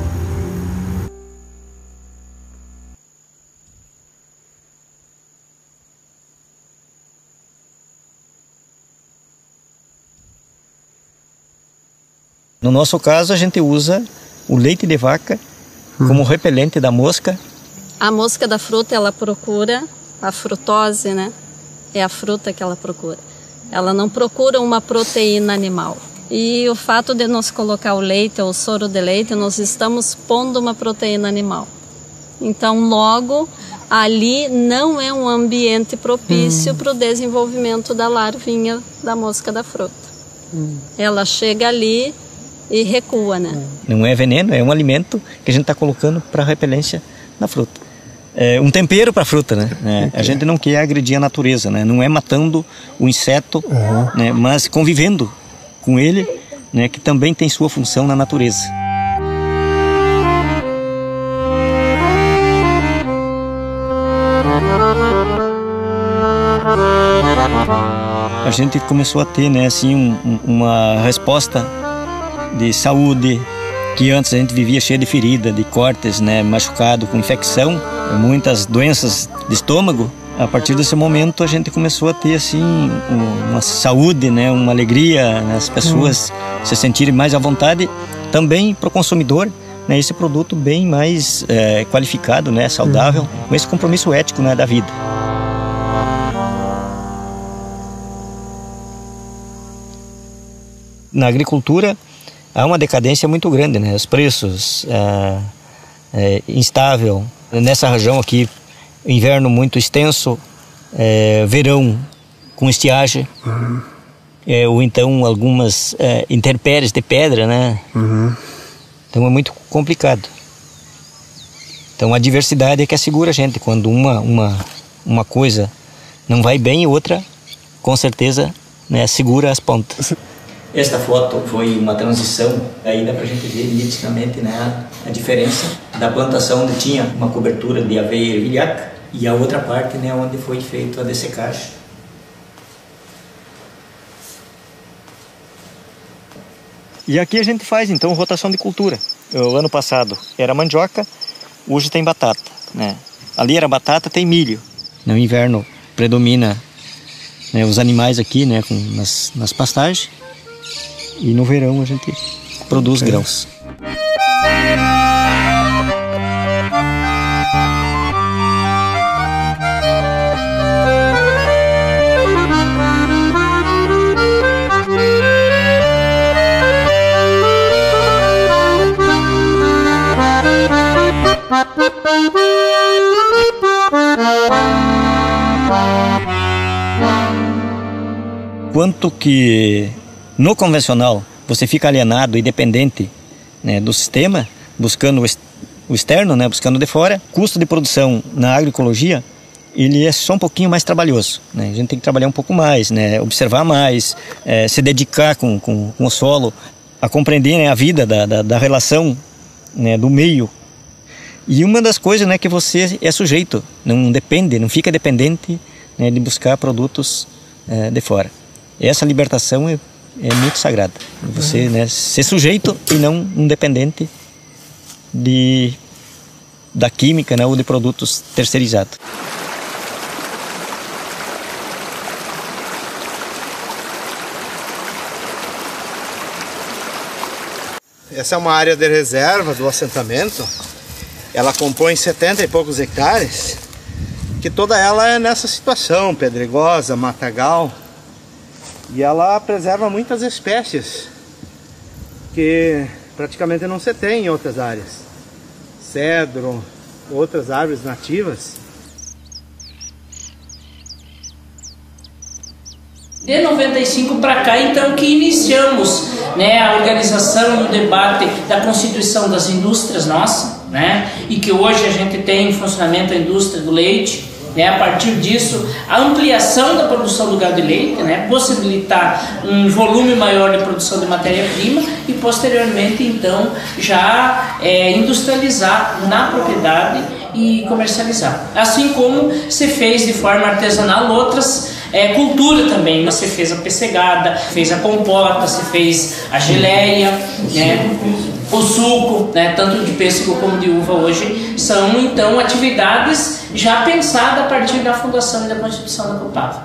No nosso caso, a gente usa o leite de vaca como repelente da mosca. A mosca da fruta, ela procura a frutose, né? É a fruta que ela procura. Ela não procura uma proteína animal. E o fato de nós colocar o leite ou o soro de leite, nós estamos pondo uma proteína animal. Então, logo, ali não é um ambiente propício hum. para o desenvolvimento da larvinha da mosca da fruta. Hum. Ela chega ali e recua, né? Não é veneno, é um alimento que a gente está colocando para repelência na fruta. É um tempero para a fruta, né? É, a gente não quer agredir a natureza, né? Não é matando o inseto, uhum. né? Mas convivendo com ele, né? Que também tem sua função na natureza. A gente começou a ter, né? Assim, um, uma resposta de saúde, que antes a gente vivia cheio de ferida, de cortes, né, machucado, com infecção, muitas doenças de estômago. A partir desse momento a gente começou a ter assim uma saúde, né, uma alegria, né, as pessoas hum. se sentirem mais à vontade. Também para o consumidor, né, esse produto bem mais é, qualificado, né, saudável, hum. com esse compromisso ético, né, da vida. Na agricultura há uma decadência muito grande, né? Os preços é, é, instável. Nessa região aqui, inverno muito extenso, é, verão com estiagem, uhum. é, ou então algumas é, intempéries de pedra, né? Uhum. Então é muito complicado. Então a diversidade é que assegura a gente. Quando uma, uma, uma coisa não vai bem, outra, com certeza, né, segura as pontas. Esta foto foi uma transição, aí dá pra gente ver nitidamente, né, a diferença da plantação onde tinha uma cobertura de aveia e ervilhaca e a outra parte, né, onde foi feito a dessecagem. E aqui a gente faz então rotação de cultura. O ano passado era mandioca, hoje tem batata, né? Ali era batata, tem milho. No inverno predomina, né, os animais aqui, né, com, nas, nas pastagens. E no verão a gente produz okay. grãos. Quanto que no convencional você fica alienado e dependente, né, do sistema, buscando o externo, né, buscando de fora. Custo de produção na agroecologia, ele é só um pouquinho mais trabalhoso, né? A gente tem que trabalhar um pouco mais, né, observar mais, é, se dedicar com, com, com o solo, a compreender, né, a vida da, da, da relação, né, do meio. E uma das coisas, né, que você é sujeito, não depende, não fica dependente, né, de buscar produtos é, de fora. Essa libertação é, é muito sagrada. Você, né, ser sujeito e não um dependente de, da química, né, ou de produtos terceirizados. Essa é uma área de reserva do assentamento. Ela compõe setenta e poucos hectares, que toda ela é nessa situação, pedregosa, matagal. E ela preserva muitas espécies que praticamente não se tem em outras áreas. Cedro, outras árvores nativas. De noventa e cinco para cá, então, que iniciamos, né, a organização e o debate da constituição das indústrias nossas, né, e que hoje a gente tem em funcionamento a indústria do leite, né, a partir disso, a ampliação da produção do gado de leite, né, possibilitar um volume maior de produção de matéria-prima e, posteriormente, então, já é, industrializar na propriedade e comercializar. Assim como se fez de forma artesanal outras É, cultura também, você fez a pessegada, fez a compota, você fez a geleia, né? O suco, né? Tanto de pêssego como de uva hoje, são então atividades já pensadas a partir da fundação e da constituição da Copasa.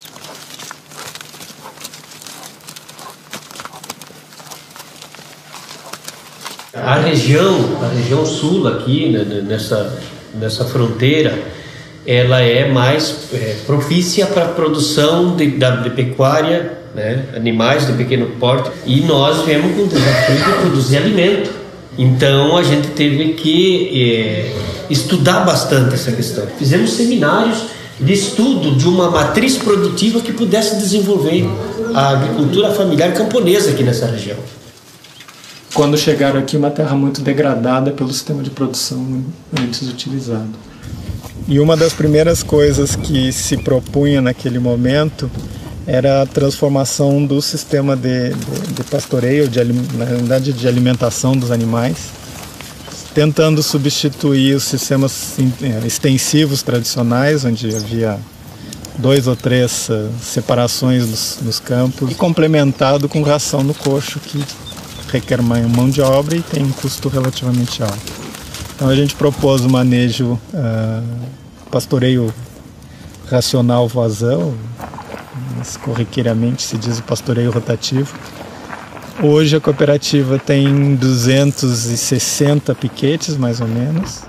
A região, a região sul aqui, né, nessa, nessa fronteira, ela é mais é, propícia para a produção de, de pecuária, né, animais de pequeno porte, e nós viemos com o desafio de produzir alimento. Então a gente teve que é, estudar bastante essa questão. Fizemos seminários de estudo de uma matriz produtiva que pudesse desenvolver a agricultura familiar camponesa aqui nessa região. Quando chegaram aqui, uma terra muito degradada pelo sistema de produção antes utilizado. E uma das primeiras coisas que se propunha naquele momento era a transformação do sistema de, de, de pastoreio, de, na realidade de alimentação dos animais, tentando substituir os sistemas extensivos tradicionais, onde havia dois ou três separações dos, dos campos, e complementado com ração no coxo, que requer mão de obra e tem um custo relativamente alto. Então a gente propôs o manejo, uh, pastoreio racional vazão, mas corriqueiramente se diz o pastoreio rotativo. Hoje a cooperativa tem duzentos e sessenta piquetes, mais ou menos.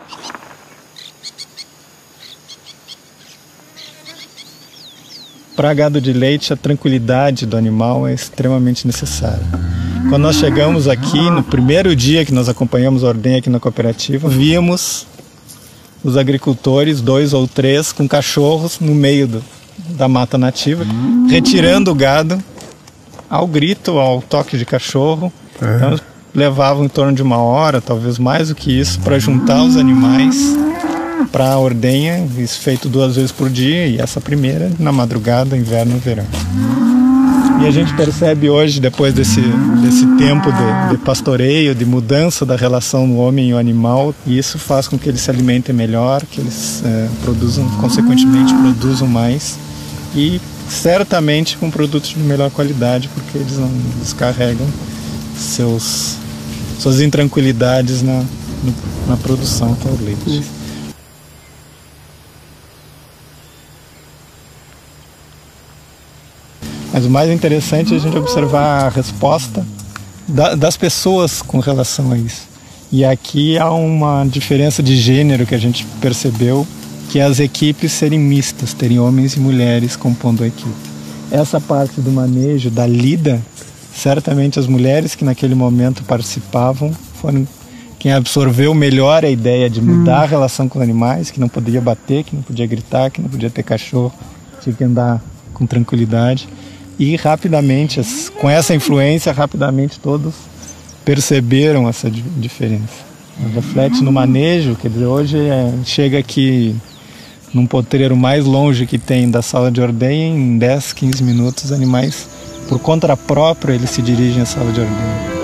Para gado de leite, a tranquilidade do animal é extremamente necessária. Quando nós chegamos aqui, no primeiro dia que nós acompanhamos a ordenha aqui na cooperativa, víamos os agricultores, dois ou três, com cachorros no meio do, da mata nativa, retirando o gado ao grito, ao toque de cachorro. É. Então, levavam em torno de uma hora, talvez mais do que isso, para juntar os animais para a ordenha, isso feito duas vezes por dia, e essa primeira na madrugada, inverno e verão. E a gente percebe hoje, depois desse, desse tempo de, de pastoreio, de mudança da relação do homem e o animal, e isso faz com que eles se alimentem melhor, que eles é, produzam, consequentemente, produzam mais, e certamente com produtos de melhor qualidade, porque eles não descarregam seus, suas intranquilidades na, no, na produção, que é o leite. Mas o mais interessante é a gente observar a resposta da, das pessoas com relação a isso. E aqui há uma diferença de gênero que a gente percebeu, que é as equipes serem mistas, terem homens e mulheres compondo a equipe. Essa parte do manejo, da lida, certamente as mulheres que naquele momento participavam foram quem absorveu melhor a ideia de mudar hum. a relação com os animais, que não podia bater, que não podia gritar, que não podia ter cachorro, tinha que andar com tranquilidade. E rapidamente, com essa influência, rapidamente todos perceberam essa diferença. Reflete no manejo, quer dizer, hoje é, chega aqui num potreiro mais longe que tem da sala de ordenha, em dez, quinze minutos os animais, por conta própria, eles se dirigem à sala de ordenha.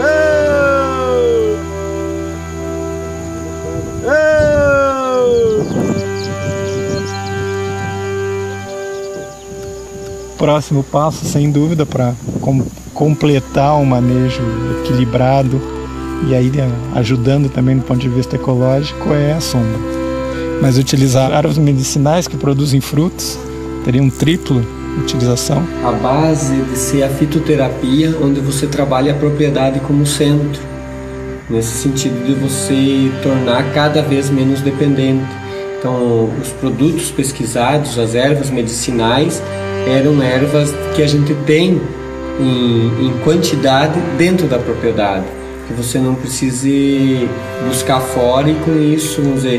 Próximo passo, sem dúvida, para com, completar um manejo equilibrado e aí ajudando também do ponto de vista ecológico, é a sombra. Mas utilizar ervas medicinais que produzem frutos teria um triplo utilização. A base de ser a fitoterapia, onde você trabalha a propriedade como centro, nesse sentido de você tornar cada vez menos dependente. Então, os produtos pesquisados, as ervas medicinais, eram ervas que a gente tem em, em quantidade dentro da propriedade, que você não precise buscar fora e com isso, vamos dizer,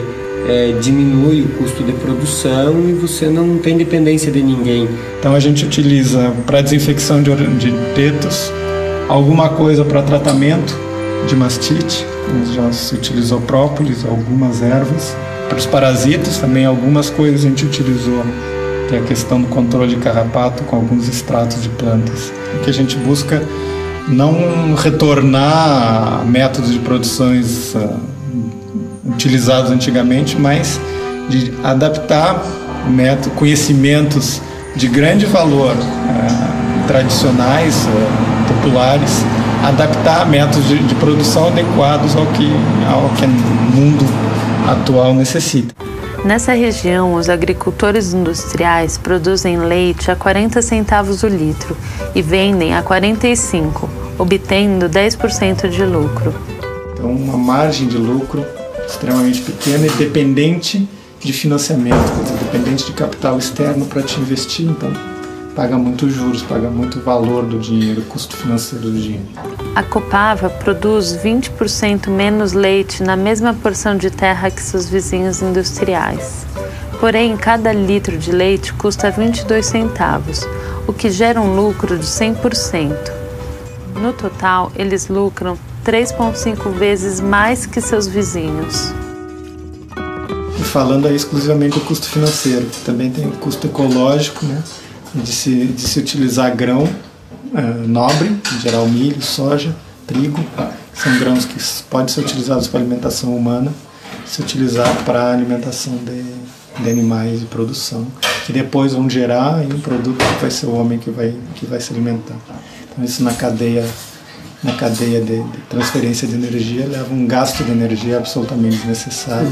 é, diminui o custo de produção e você não tem dependência de ninguém. Então a gente utiliza para desinfecção de, de tetos, alguma coisa para tratamento de mastite, já se utilizou própolis, algumas ervas. Para os parasitas também algumas coisas a gente utilizou, que é a questão do controle de carrapato com alguns extratos de plantas. Que a gente busca não retornar a métodos de produções uh, utilizados antigamente, mas de adaptar métodos, conhecimentos de grande valor, uh, tradicionais, uh, populares, adaptar métodos de, de produção adequados ao que, ao que o mundo atual necessita. Nessa região, os agricultores industriais produzem leite a quarenta centavos o litro e vendem a quarenta e cinco, obtendo dez por cento de lucro. Então, uma margem de lucro extremamente pequena e dependente de financiamento, dependente de capital externo para te investir, então paga muito juros, paga muito valor do dinheiro, custo financeiro do dinheiro. A Copava produz vinte por cento menos leite na mesma porção de terra que seus vizinhos industriais. Porém, cada litro de leite custa vinte e dois centavos, o que gera um lucro de cem por cento. No total, eles lucram três vírgula cinco vezes mais que seus vizinhos. E falando aí exclusivamente do custo financeiro, também tem o custo ecológico, né? De se, de se utilizar grão uh, nobre, em geral milho, soja, trigo, são grãos que podem ser utilizados para alimentação humana, se utilizar para alimentação de, de animais de produção, que depois vão gerar aí um produto que vai ser o homem que vai, que vai se alimentar. Então isso na cadeia, na cadeia de, de transferência de energia leva um gasto de energia absolutamente desnecessário.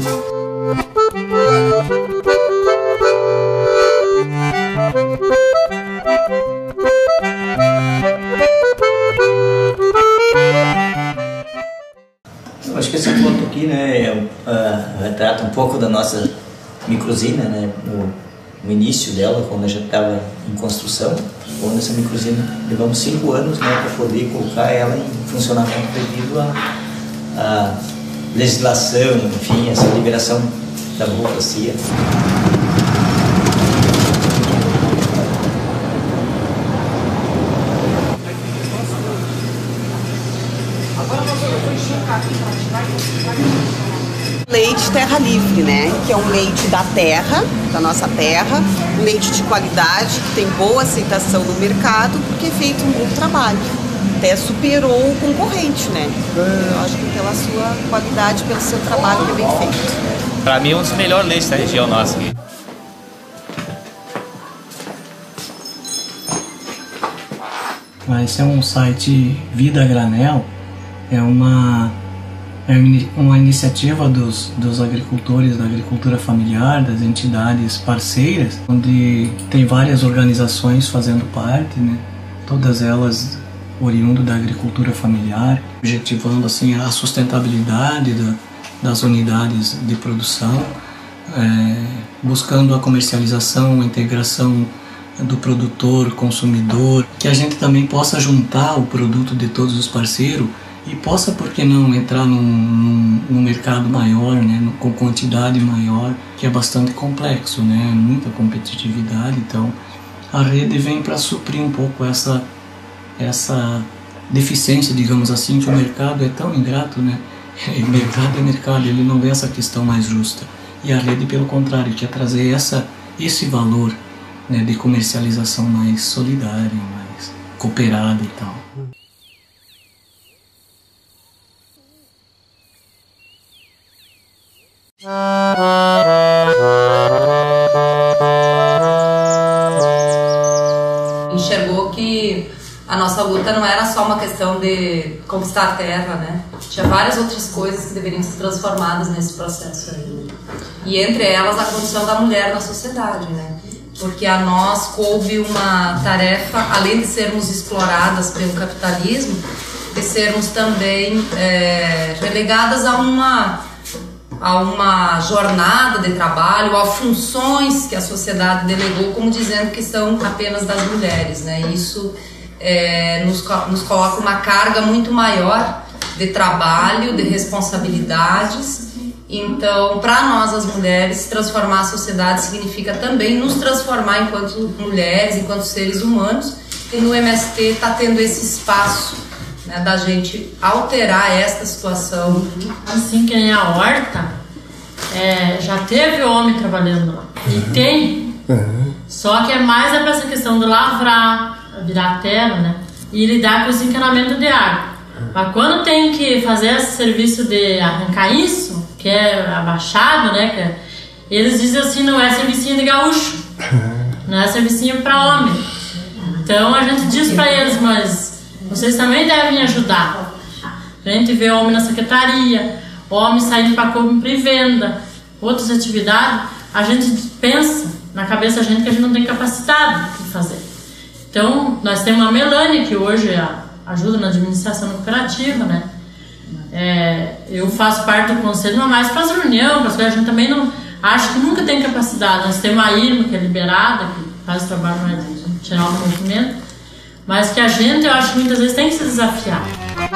Acho que esse ponto aqui, né, uh, retrata um pouco da nossa microsina, né, no, no início dela, quando a gente estava em construção. Quando essa microsina, levamos cinco anos, né, para poder colocar ela em funcionamento devido à à legislação, enfim, essa liberação da burocracia. Leite terra livre, né? Que é um leite da terra, da nossa terra, um leite de qualidade, que tem boa aceitação no mercado, porque é feito um bom trabalho. Até superou o concorrente, né? Eu acho que pela sua qualidade, pelo seu trabalho que é bem feito. Para mim é um dos melhores leites da região nossa aqui. Esse é um site Vida Granel, é uma É uma iniciativa dos, dos agricultores, da agricultura familiar, das entidades parceiras, onde tem várias organizações fazendo parte, né? Todas elas oriundo da agricultura familiar, objetivando assim, a sustentabilidade da, das unidades de produção, é, buscando a comercialização, a integração do produtor, consumidor, que a gente também possa juntar o produto de todos os parceiros e possa, por que não, entrar num, num, num mercado maior, né, com quantidade maior, que é bastante complexo, né, muita competitividade. Então a rede vem para suprir um pouco essa, essa deficiência, digamos assim, que o mercado é tão ingrato, né? O mercado é mercado, ele não vê essa questão mais justa. E a rede, pelo contrário, quer trazer essa, esse valor, né, de comercialização mais solidária, mais cooperada e tal. Enxergou que a nossa luta não era só uma questão de conquistar a terra, né? Tinha várias outras coisas que deveriam ser transformadas nesse processo aí, né? E entre elas a condição da mulher na sociedade, né? Porque a nós coube uma tarefa, além de sermos exploradas pelo capitalismo, de sermos também é, relegadas a uma a uma jornada de trabalho, a funções que a sociedade delegou, como dizendo que são apenas das mulheres, né? Isso é, nos, nos coloca uma carga muito maior de trabalho, de responsabilidades, Então, para nós, as mulheres, transformar a sociedade significa também nos transformar enquanto mulheres, enquanto seres humanos. E no M S T está tendo esse espaço, né, da gente alterar esta situação. Assim que nem a horta, é, já teve homem trabalhando lá. E tem. Uhum. Só que é mais é para essa questão de lavrar, virar terra, né? E lidar com esse encanamento de água. Mas quando tem que fazer esse serviço de arrancar isso, que é abaixado, né? Que é, eles dizem assim, não é servicinho de gaúcho, não é servicinho para homem. Então a gente diz para eles, mas vocês também devem ajudar. A gente vê homem na secretaria, homem saindo para compra e venda, outras atividades, a gente pensa na cabeça da gente que a gente não tem capacidade de fazer. Então nós temos a Melanie, que hoje ajuda na administração cooperativa, né? É, eu faço parte do conselho, mas mais para as reuniões, para as coisas, a gente também não acha que nunca tem capacidade. Nós temos a Irma, que é liberada, que faz o trabalho mais de tirar o movimento, mas que a gente, eu acho que muitas vezes tem que se desafiar.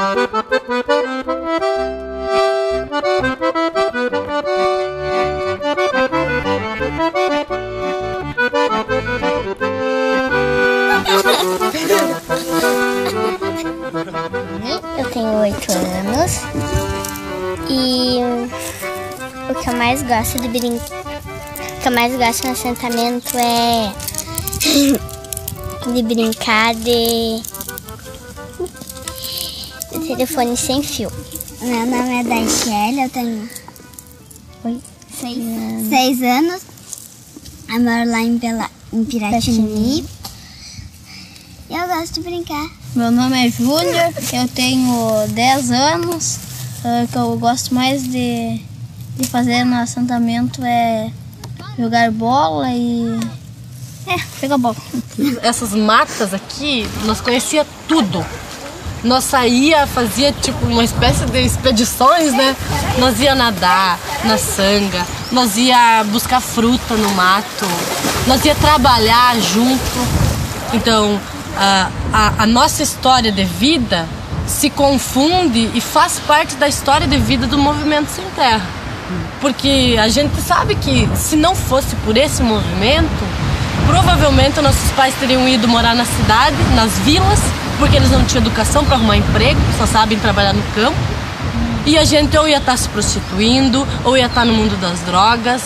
Eu tenho oito anos e o que eu mais gosto de brincar, o que eu mais gosto no assentamento é de brincar de, de telefone sem fio. Meu nome é Daichelle, eu tenho Oi? Seis, anos. seis anos. Eu moro lá em, Pela, em Piratini. E eu gosto de brincar. Meu nome é Júlia, eu tenho dez anos. O que eu gosto mais de, de fazer no assentamento é jogar bola e... É, pegar bola. Essas matas aqui, nós conhecia tudo. Nós saía, fazia tipo uma espécie de expedições, né? Nós ia nadar na sanga, nós ia buscar fruta no mato, nós ia trabalhar junto. Então, a, a, a nossa história de vida se confunde e faz parte da história de vida do Movimento Sem Terra. Porque a gente sabe que se não fosse por esse movimento, provavelmente nossos pais teriam ido morar na cidade, nas vilas, porque eles não tinham educação para arrumar emprego, só sabem trabalhar no campo. E a gente ou ia estar se prostituindo, ou ia estar no mundo das drogas.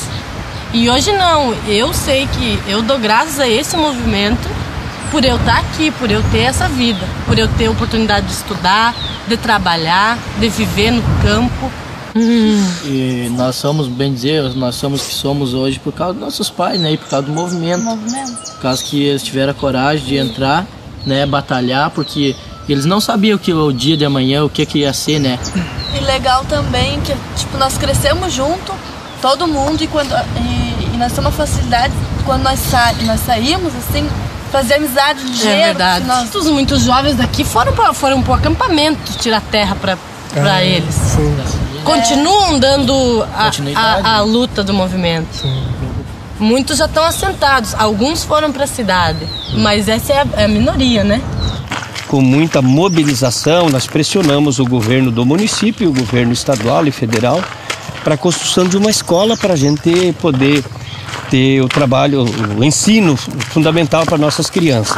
E hoje não, eu sei que eu dou graças a esse movimento por eu estar aqui, por eu ter essa vida, por eu ter a oportunidade de estudar, de trabalhar, de viver no campo. Hum. E nós somos, bem dizer, nós somos o que somos hoje por causa dos nossos pais, né? E por causa do movimento. movimento. Por causa que eles tiveram a coragem de entrar, né? Batalhar, porque eles não sabiam que o dia de amanhã, o que, que ia ser, né? E legal também que, tipo, nós crescemos junto, todo mundo, e, quando, e, e nós temos uma facilidade, quando nós, sa nós saímos, assim, fazer amizade de É verdade. Nós... Muitos, muitos jovens daqui foram para foram pro acampamento tirar terra para ah, eles. Sim. Continuam dando a, a, a luta do movimento. Sim. Muitos já estão assentados, alguns foram para a cidade, mas essa é a, é a minoria, né? Com muita mobilização, nós pressionamos o governo do município, o governo estadual e federal, para a construção de uma escola para a gente poder ter o trabalho, o ensino fundamental para nossas crianças.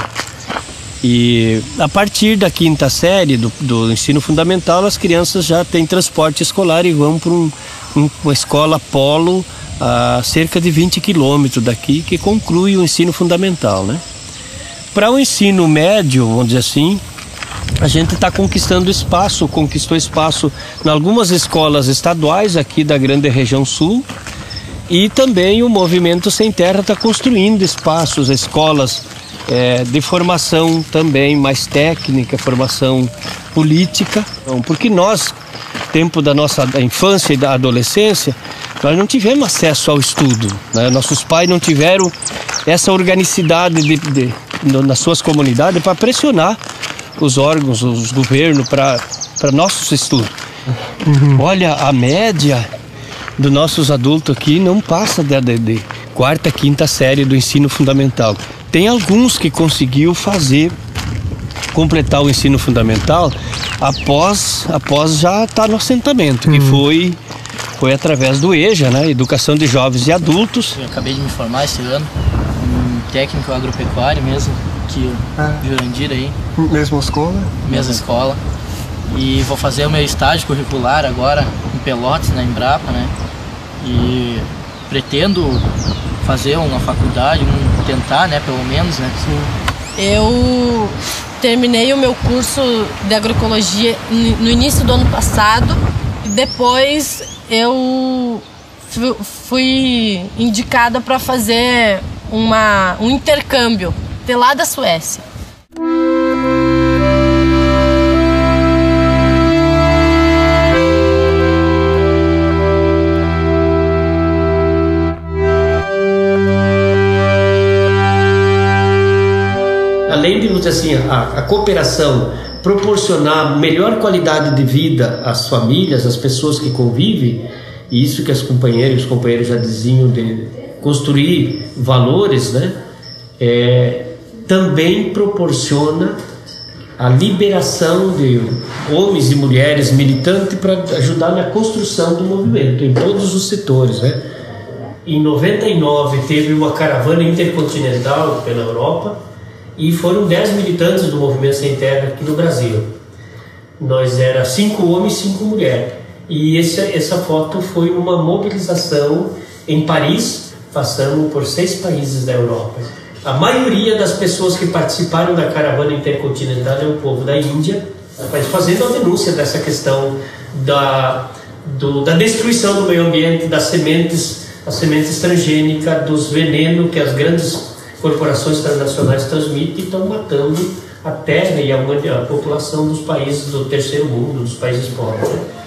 E a partir da quinta série do, do ensino fundamental, as crianças já têm transporte escolar e vão para um, um, uma escola polo a cerca de vinte quilômetros daqui, que conclui o ensino fundamental, né? Para o ensino médio, vamos dizer assim, a gente está conquistando espaço, conquistou espaço em algumas escolas estaduais aqui da grande região sul, e também o Movimento Sem Terra está construindo espaços, escolas é, de formação também mais técnica, formação política, porque nós, tempo da nossa infância e da adolescência, nós não tivemos acesso ao estudo, né? Nossos pais não tiveram essa organicidade de, de, de, nas suas comunidades para pressionar os órgãos, os governos para nossos estudos. Uhum. Olha, a média dos nossos adultos aqui não passa de, de, de quarta, quinta série do ensino fundamental. Tem alguns que conseguiu fazer, completar o ensino fundamental após, após já estar no assentamento, uhum. que foi foi através do EJA, né? Educação de Jovens e Adultos. Eu acabei de me formar esse ano, um técnico agropecuário mesmo, que ah. Jurandir aí. Mesma escola? Mesma escola. E vou fazer o meu estágio curricular agora em Pelotas, na Embrapa, né? E pretendo fazer uma faculdade, um, tentar, né, pelo menos, né? Sim. Eu terminei o meu curso de agroecologia no início do ano passado e depois eu fui indicada para fazer uma, um intercâmbio de lá da Suécia. Além de assim, a, a cooperação proporcionar melhor qualidade de vida às famílias, às pessoas que convivem, e isso que as companheiras e os companheiros já diziam de construir valores, né? É, também proporciona a liberação de homens e mulheres militantes para ajudar na construção do movimento em todos os setores, né? Em noventa e nove teve uma caravana intercontinental pela Europa e foram dez militantes do Movimento Sem Terra aqui no Brasil. Nós era cinco homens e cinco mulheres. E essa, essa foto foi uma mobilização em Paris, passamos por seis países da Europa. A maioria das pessoas que participaram da caravana intercontinental é o povo da Índia, fazendo a denúncia dessa questão da, do, da destruição do meio ambiente, das sementes, as sementes transgênicas, dos venenos que as grandes corporações transnacionais transmitem e estão matando a terra e a, a população dos países do terceiro mundo, dos países pobres.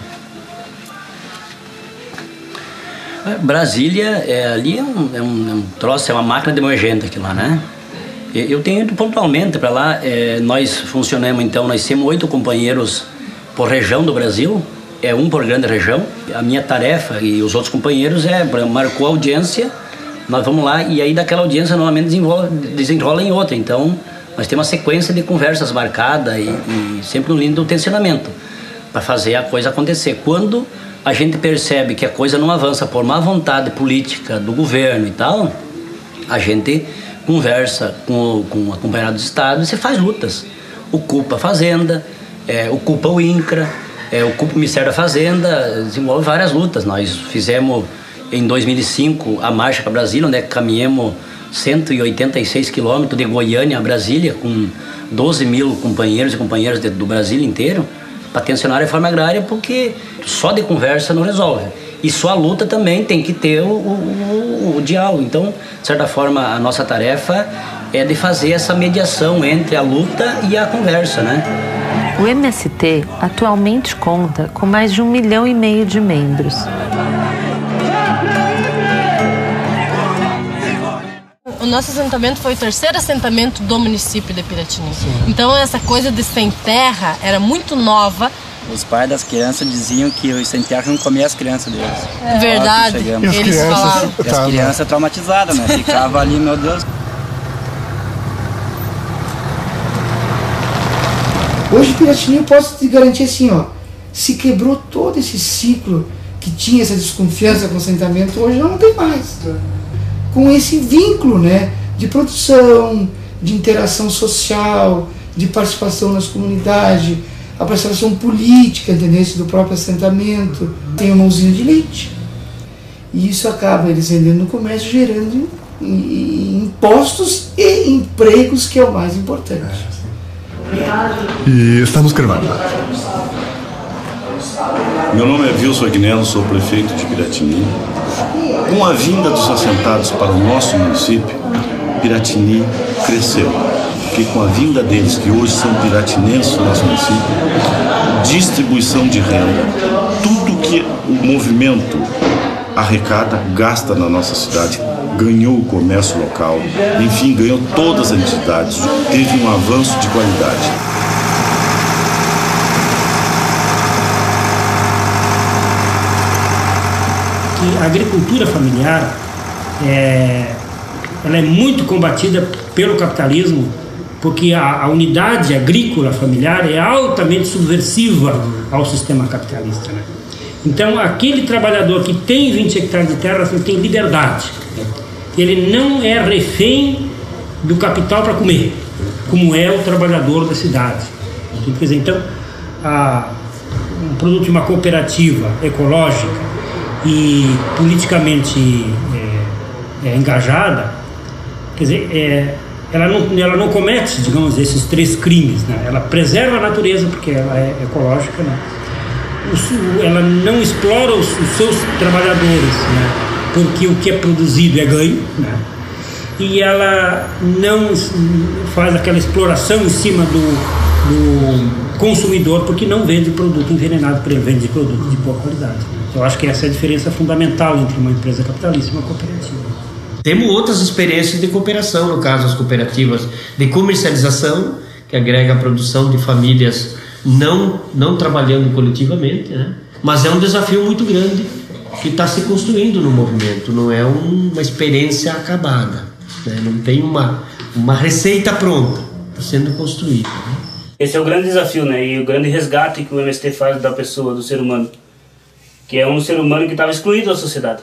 Brasília, é, ali é um, é, um, é um troço, é uma máquina de moer gente aqui lá, né? Eu tenho ido pontualmente para lá, é, nós funcionamos então, nós temos oito companheiros por região do Brasil, é um por grande região. A minha tarefa e os outros companheiros é, marcou a audiência, nós vamos lá e aí daquela audiência normalmente desenrola em outra, então nós temos uma sequência de conversas marcadas e, e sempre um lindo tensionamento para fazer a coisa acontecer. Quando a gente percebe que a coisa não avança por má vontade política do governo e tal, a gente conversa com, com a Companhia do Estado e se faz lutas. Ocupa a Fazenda, é, ocupa o INCRA, é, ocupa o Ministério da Fazenda, desenvolve várias lutas. Nós fizemos em dois mil e cinco a Marcha para Brasília, onde caminhamos cento e oitenta e seis quilômetros de Goiânia a Brasília, com doze mil companheiros e companheiras de, do Brasil inteiro, para tensionar a reforma agrária, porque só de conversa não resolve. E só a luta também tem que ter o, o, o, o diálogo. Então, de certa forma, a nossa tarefa é de fazer essa mediação entre a luta e a conversa, né? O M S T atualmente conta com mais de um milhão e meio de membros. O nosso assentamento foi o terceiro assentamento do município de Piratini. Sim. Então essa coisa de sem terra era muito nova. Os pais das crianças diziam que os sem terra não comiam as crianças deles. É verdade, eles crianças, falavam. E as crianças traumatizadas, né? Ficava ali, meu Deus. Hoje Piratini eu posso te garantir assim, ó, se quebrou todo esse ciclo que tinha essa desconfiança com o assentamento, hoje não tem mais. Com esse vínculo, né, de produção, de interação social, de participação nas comunidades, a participação política, entendeu? Do próprio assentamento. Tem uma usina de leite. E isso acaba eles vendendo no comércio, gerando impostos e empregos, que é o mais importante. E estamos gravando. Meu nome é Wilson Agnello, sou prefeito de Piratini. Com a vinda dos assentados para o nosso município, Piratini cresceu. Porque com a vinda deles, que hoje são piratinenses no nosso município, distribuição de renda, tudo que o movimento arrecada, gasta na nossa cidade, ganhou o comércio local, enfim, ganhou todas as entidades, teve um avanço de qualidade. A agricultura familiar é, ela é muito combatida pelo capitalismo, porque a, a unidade agrícola familiar é altamente subversiva ao sistema capitalista, né? Então, aquele trabalhador que tem vinte hectares de terra, ele tem liberdade. Ele não é refém do capital para comer, como é o trabalhador da cidade. Quer dizer, então, a, um produto de uma cooperativa ecológica e politicamente é, é, engajada, quer dizer, é, ela, não, ela não comete, digamos, esses três crimes, né? Ela preserva a natureza porque ela é ecológica, né? O, ela não explora os, os seus trabalhadores, né? Porque o que é produzido é ganho, né? E ela não faz aquela exploração em cima do, do consumidor, porque não vende produto envenenado para ele, vende produto de boa qualidade. Eu acho que essa é a diferença fundamental entre uma empresa capitalista e uma cooperativa. Temos outras experiências de cooperação, no caso as cooperativas de comercialização, que agrega a produção de famílias não, não trabalhando coletivamente, né? Mas é um desafio muito grande que está se construindo no movimento, não é um, uma experiência acabada, né? Não tem uma, uma receita pronta, está sendo construída, né? Esse é o grande desafio, né? E o grande resgate que o M S T faz da pessoa, do ser humano, que é um ser humano que estava excluído da sociedade.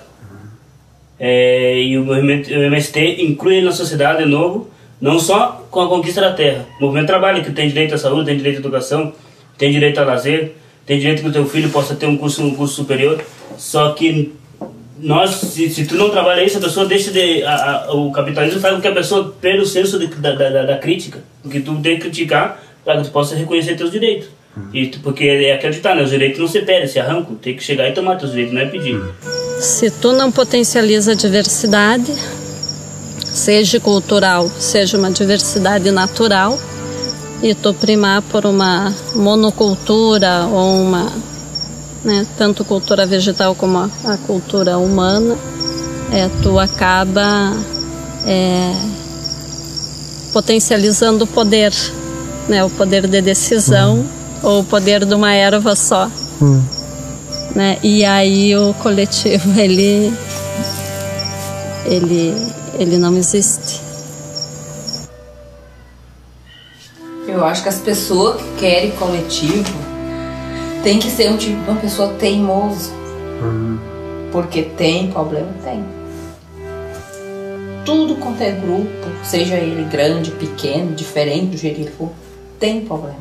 É, e o movimento o M S T inclui ele na sociedade de novo, não só com a conquista da terra. O movimento trabalha que tem direito à saúde, tem direito à educação, tem direito a lazer, tem direito que o teu filho possa ter um curso, um curso superior. Só que nós, se, se tu não trabalha isso, a pessoa deixa de... A, a, o capitalismo faz com que a pessoa perca o senso de, da, da, da crítica. Porque tu tem que criticar para que tu possa reconhecer teus direitos. E, porque é acreditar, né? Os direitos não se perdem, se arrancam. Tem que chegar e tomar teus direitos, não é pedir. Se tu não potencializa a diversidade, seja cultural, seja uma diversidade natural, e tu primar por uma monocultura ou uma, né, tanto cultura vegetal como a, a cultura humana, é, tu acaba é, potencializando o poder, né, o poder de decisão hum. ou o poder de uma erva só. Hum. Né? E aí o coletivo ele, ele, ele não existe. Eu acho que as pessoas que querem coletivo tem que ser um tipo de uma pessoa teimosa. Uhum. Porque tem problema, tem. Tudo quanto é grupo, seja ele grande, pequeno, diferente do jeito que ele for, tem problema.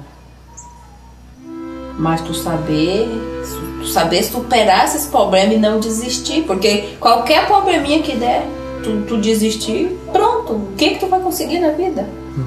Mas tu saber, tu saber superar esses problemas e não desistir, porque qualquer probleminha que der, tu, tu desistir, pronto, o que que tu vai conseguir na vida?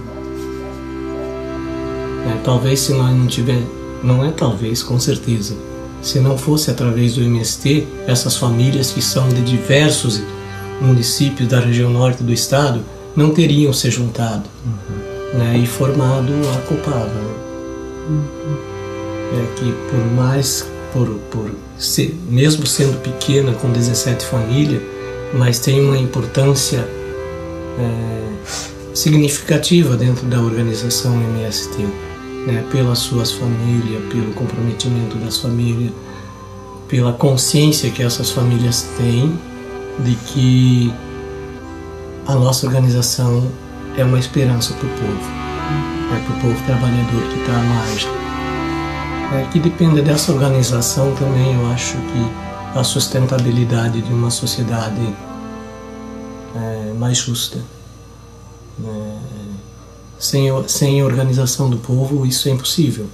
É, talvez se nós não tiver, não é talvez, com certeza, se não fosse através do M S T, essas famílias que são de diversos municípios da região norte do estado não teriam se juntado, uhum. né, e formado a Copava. Uhum. É que por mais, por, por ser, mesmo sendo pequena, com dezessete famílias, mas tem uma importância é, significativa dentro da organização M S T, né, pelas suas famílias, pelo comprometimento das famílias, pela consciência que essas famílias têm de que a nossa organização é uma esperança para o povo, é para o povo trabalhador que está à margem. É, que depende dessa organização também, eu acho que a sustentabilidade de uma sociedade é, mais justa. É, sem, sem a organização do povo, isso é impossível.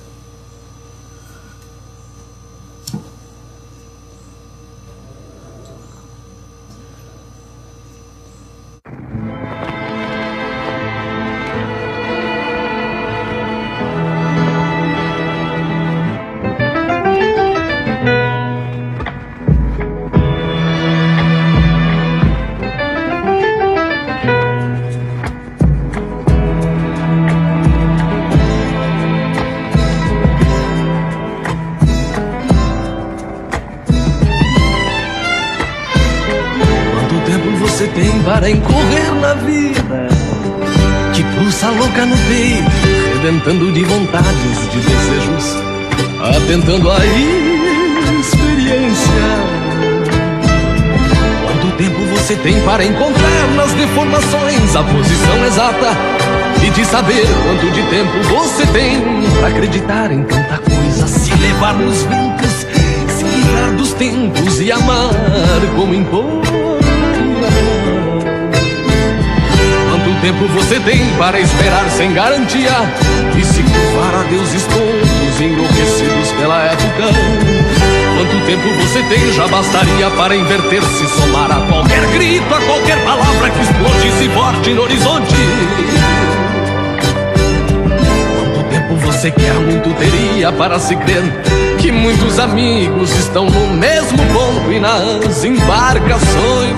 Para incorrer na vida, que pulsa louca no peito, rebentando de vontades, de desejos, atentando à experiência. Quanto tempo você tem para encontrar nas deformações a posição exata e de saber quanto de tempo você tem para acreditar em tanta coisa, se levar nos ventos, se livrar dos os tempos e amar como impor. Quanto tempo você tem para esperar sem garantia e se curvar a deuses todos enlouquecidos pela época? Quanto tempo você tem já bastaria para inverter-se, somar a qualquer grito, a qualquer palavra que explodisse forte no horizonte? Quanto tempo você quer, muito teria para se crer que muitos amigos estão no mesmo ponto e nas embarcações?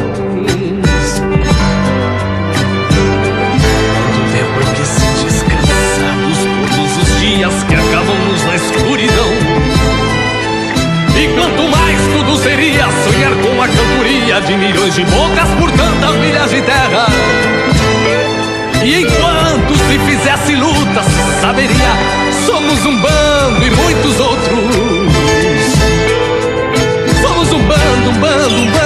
Quanto tempo é que esses descansados todos os dias que acabam-nos na escuridão? E quanto mais tudo seria sonhar com a cantoria de milhões de bocas por tantas milhas de terra. E enquanto se fizesse luta, se saberia, somos um bando e muitos outros. Somos um bando, um bando, um bando.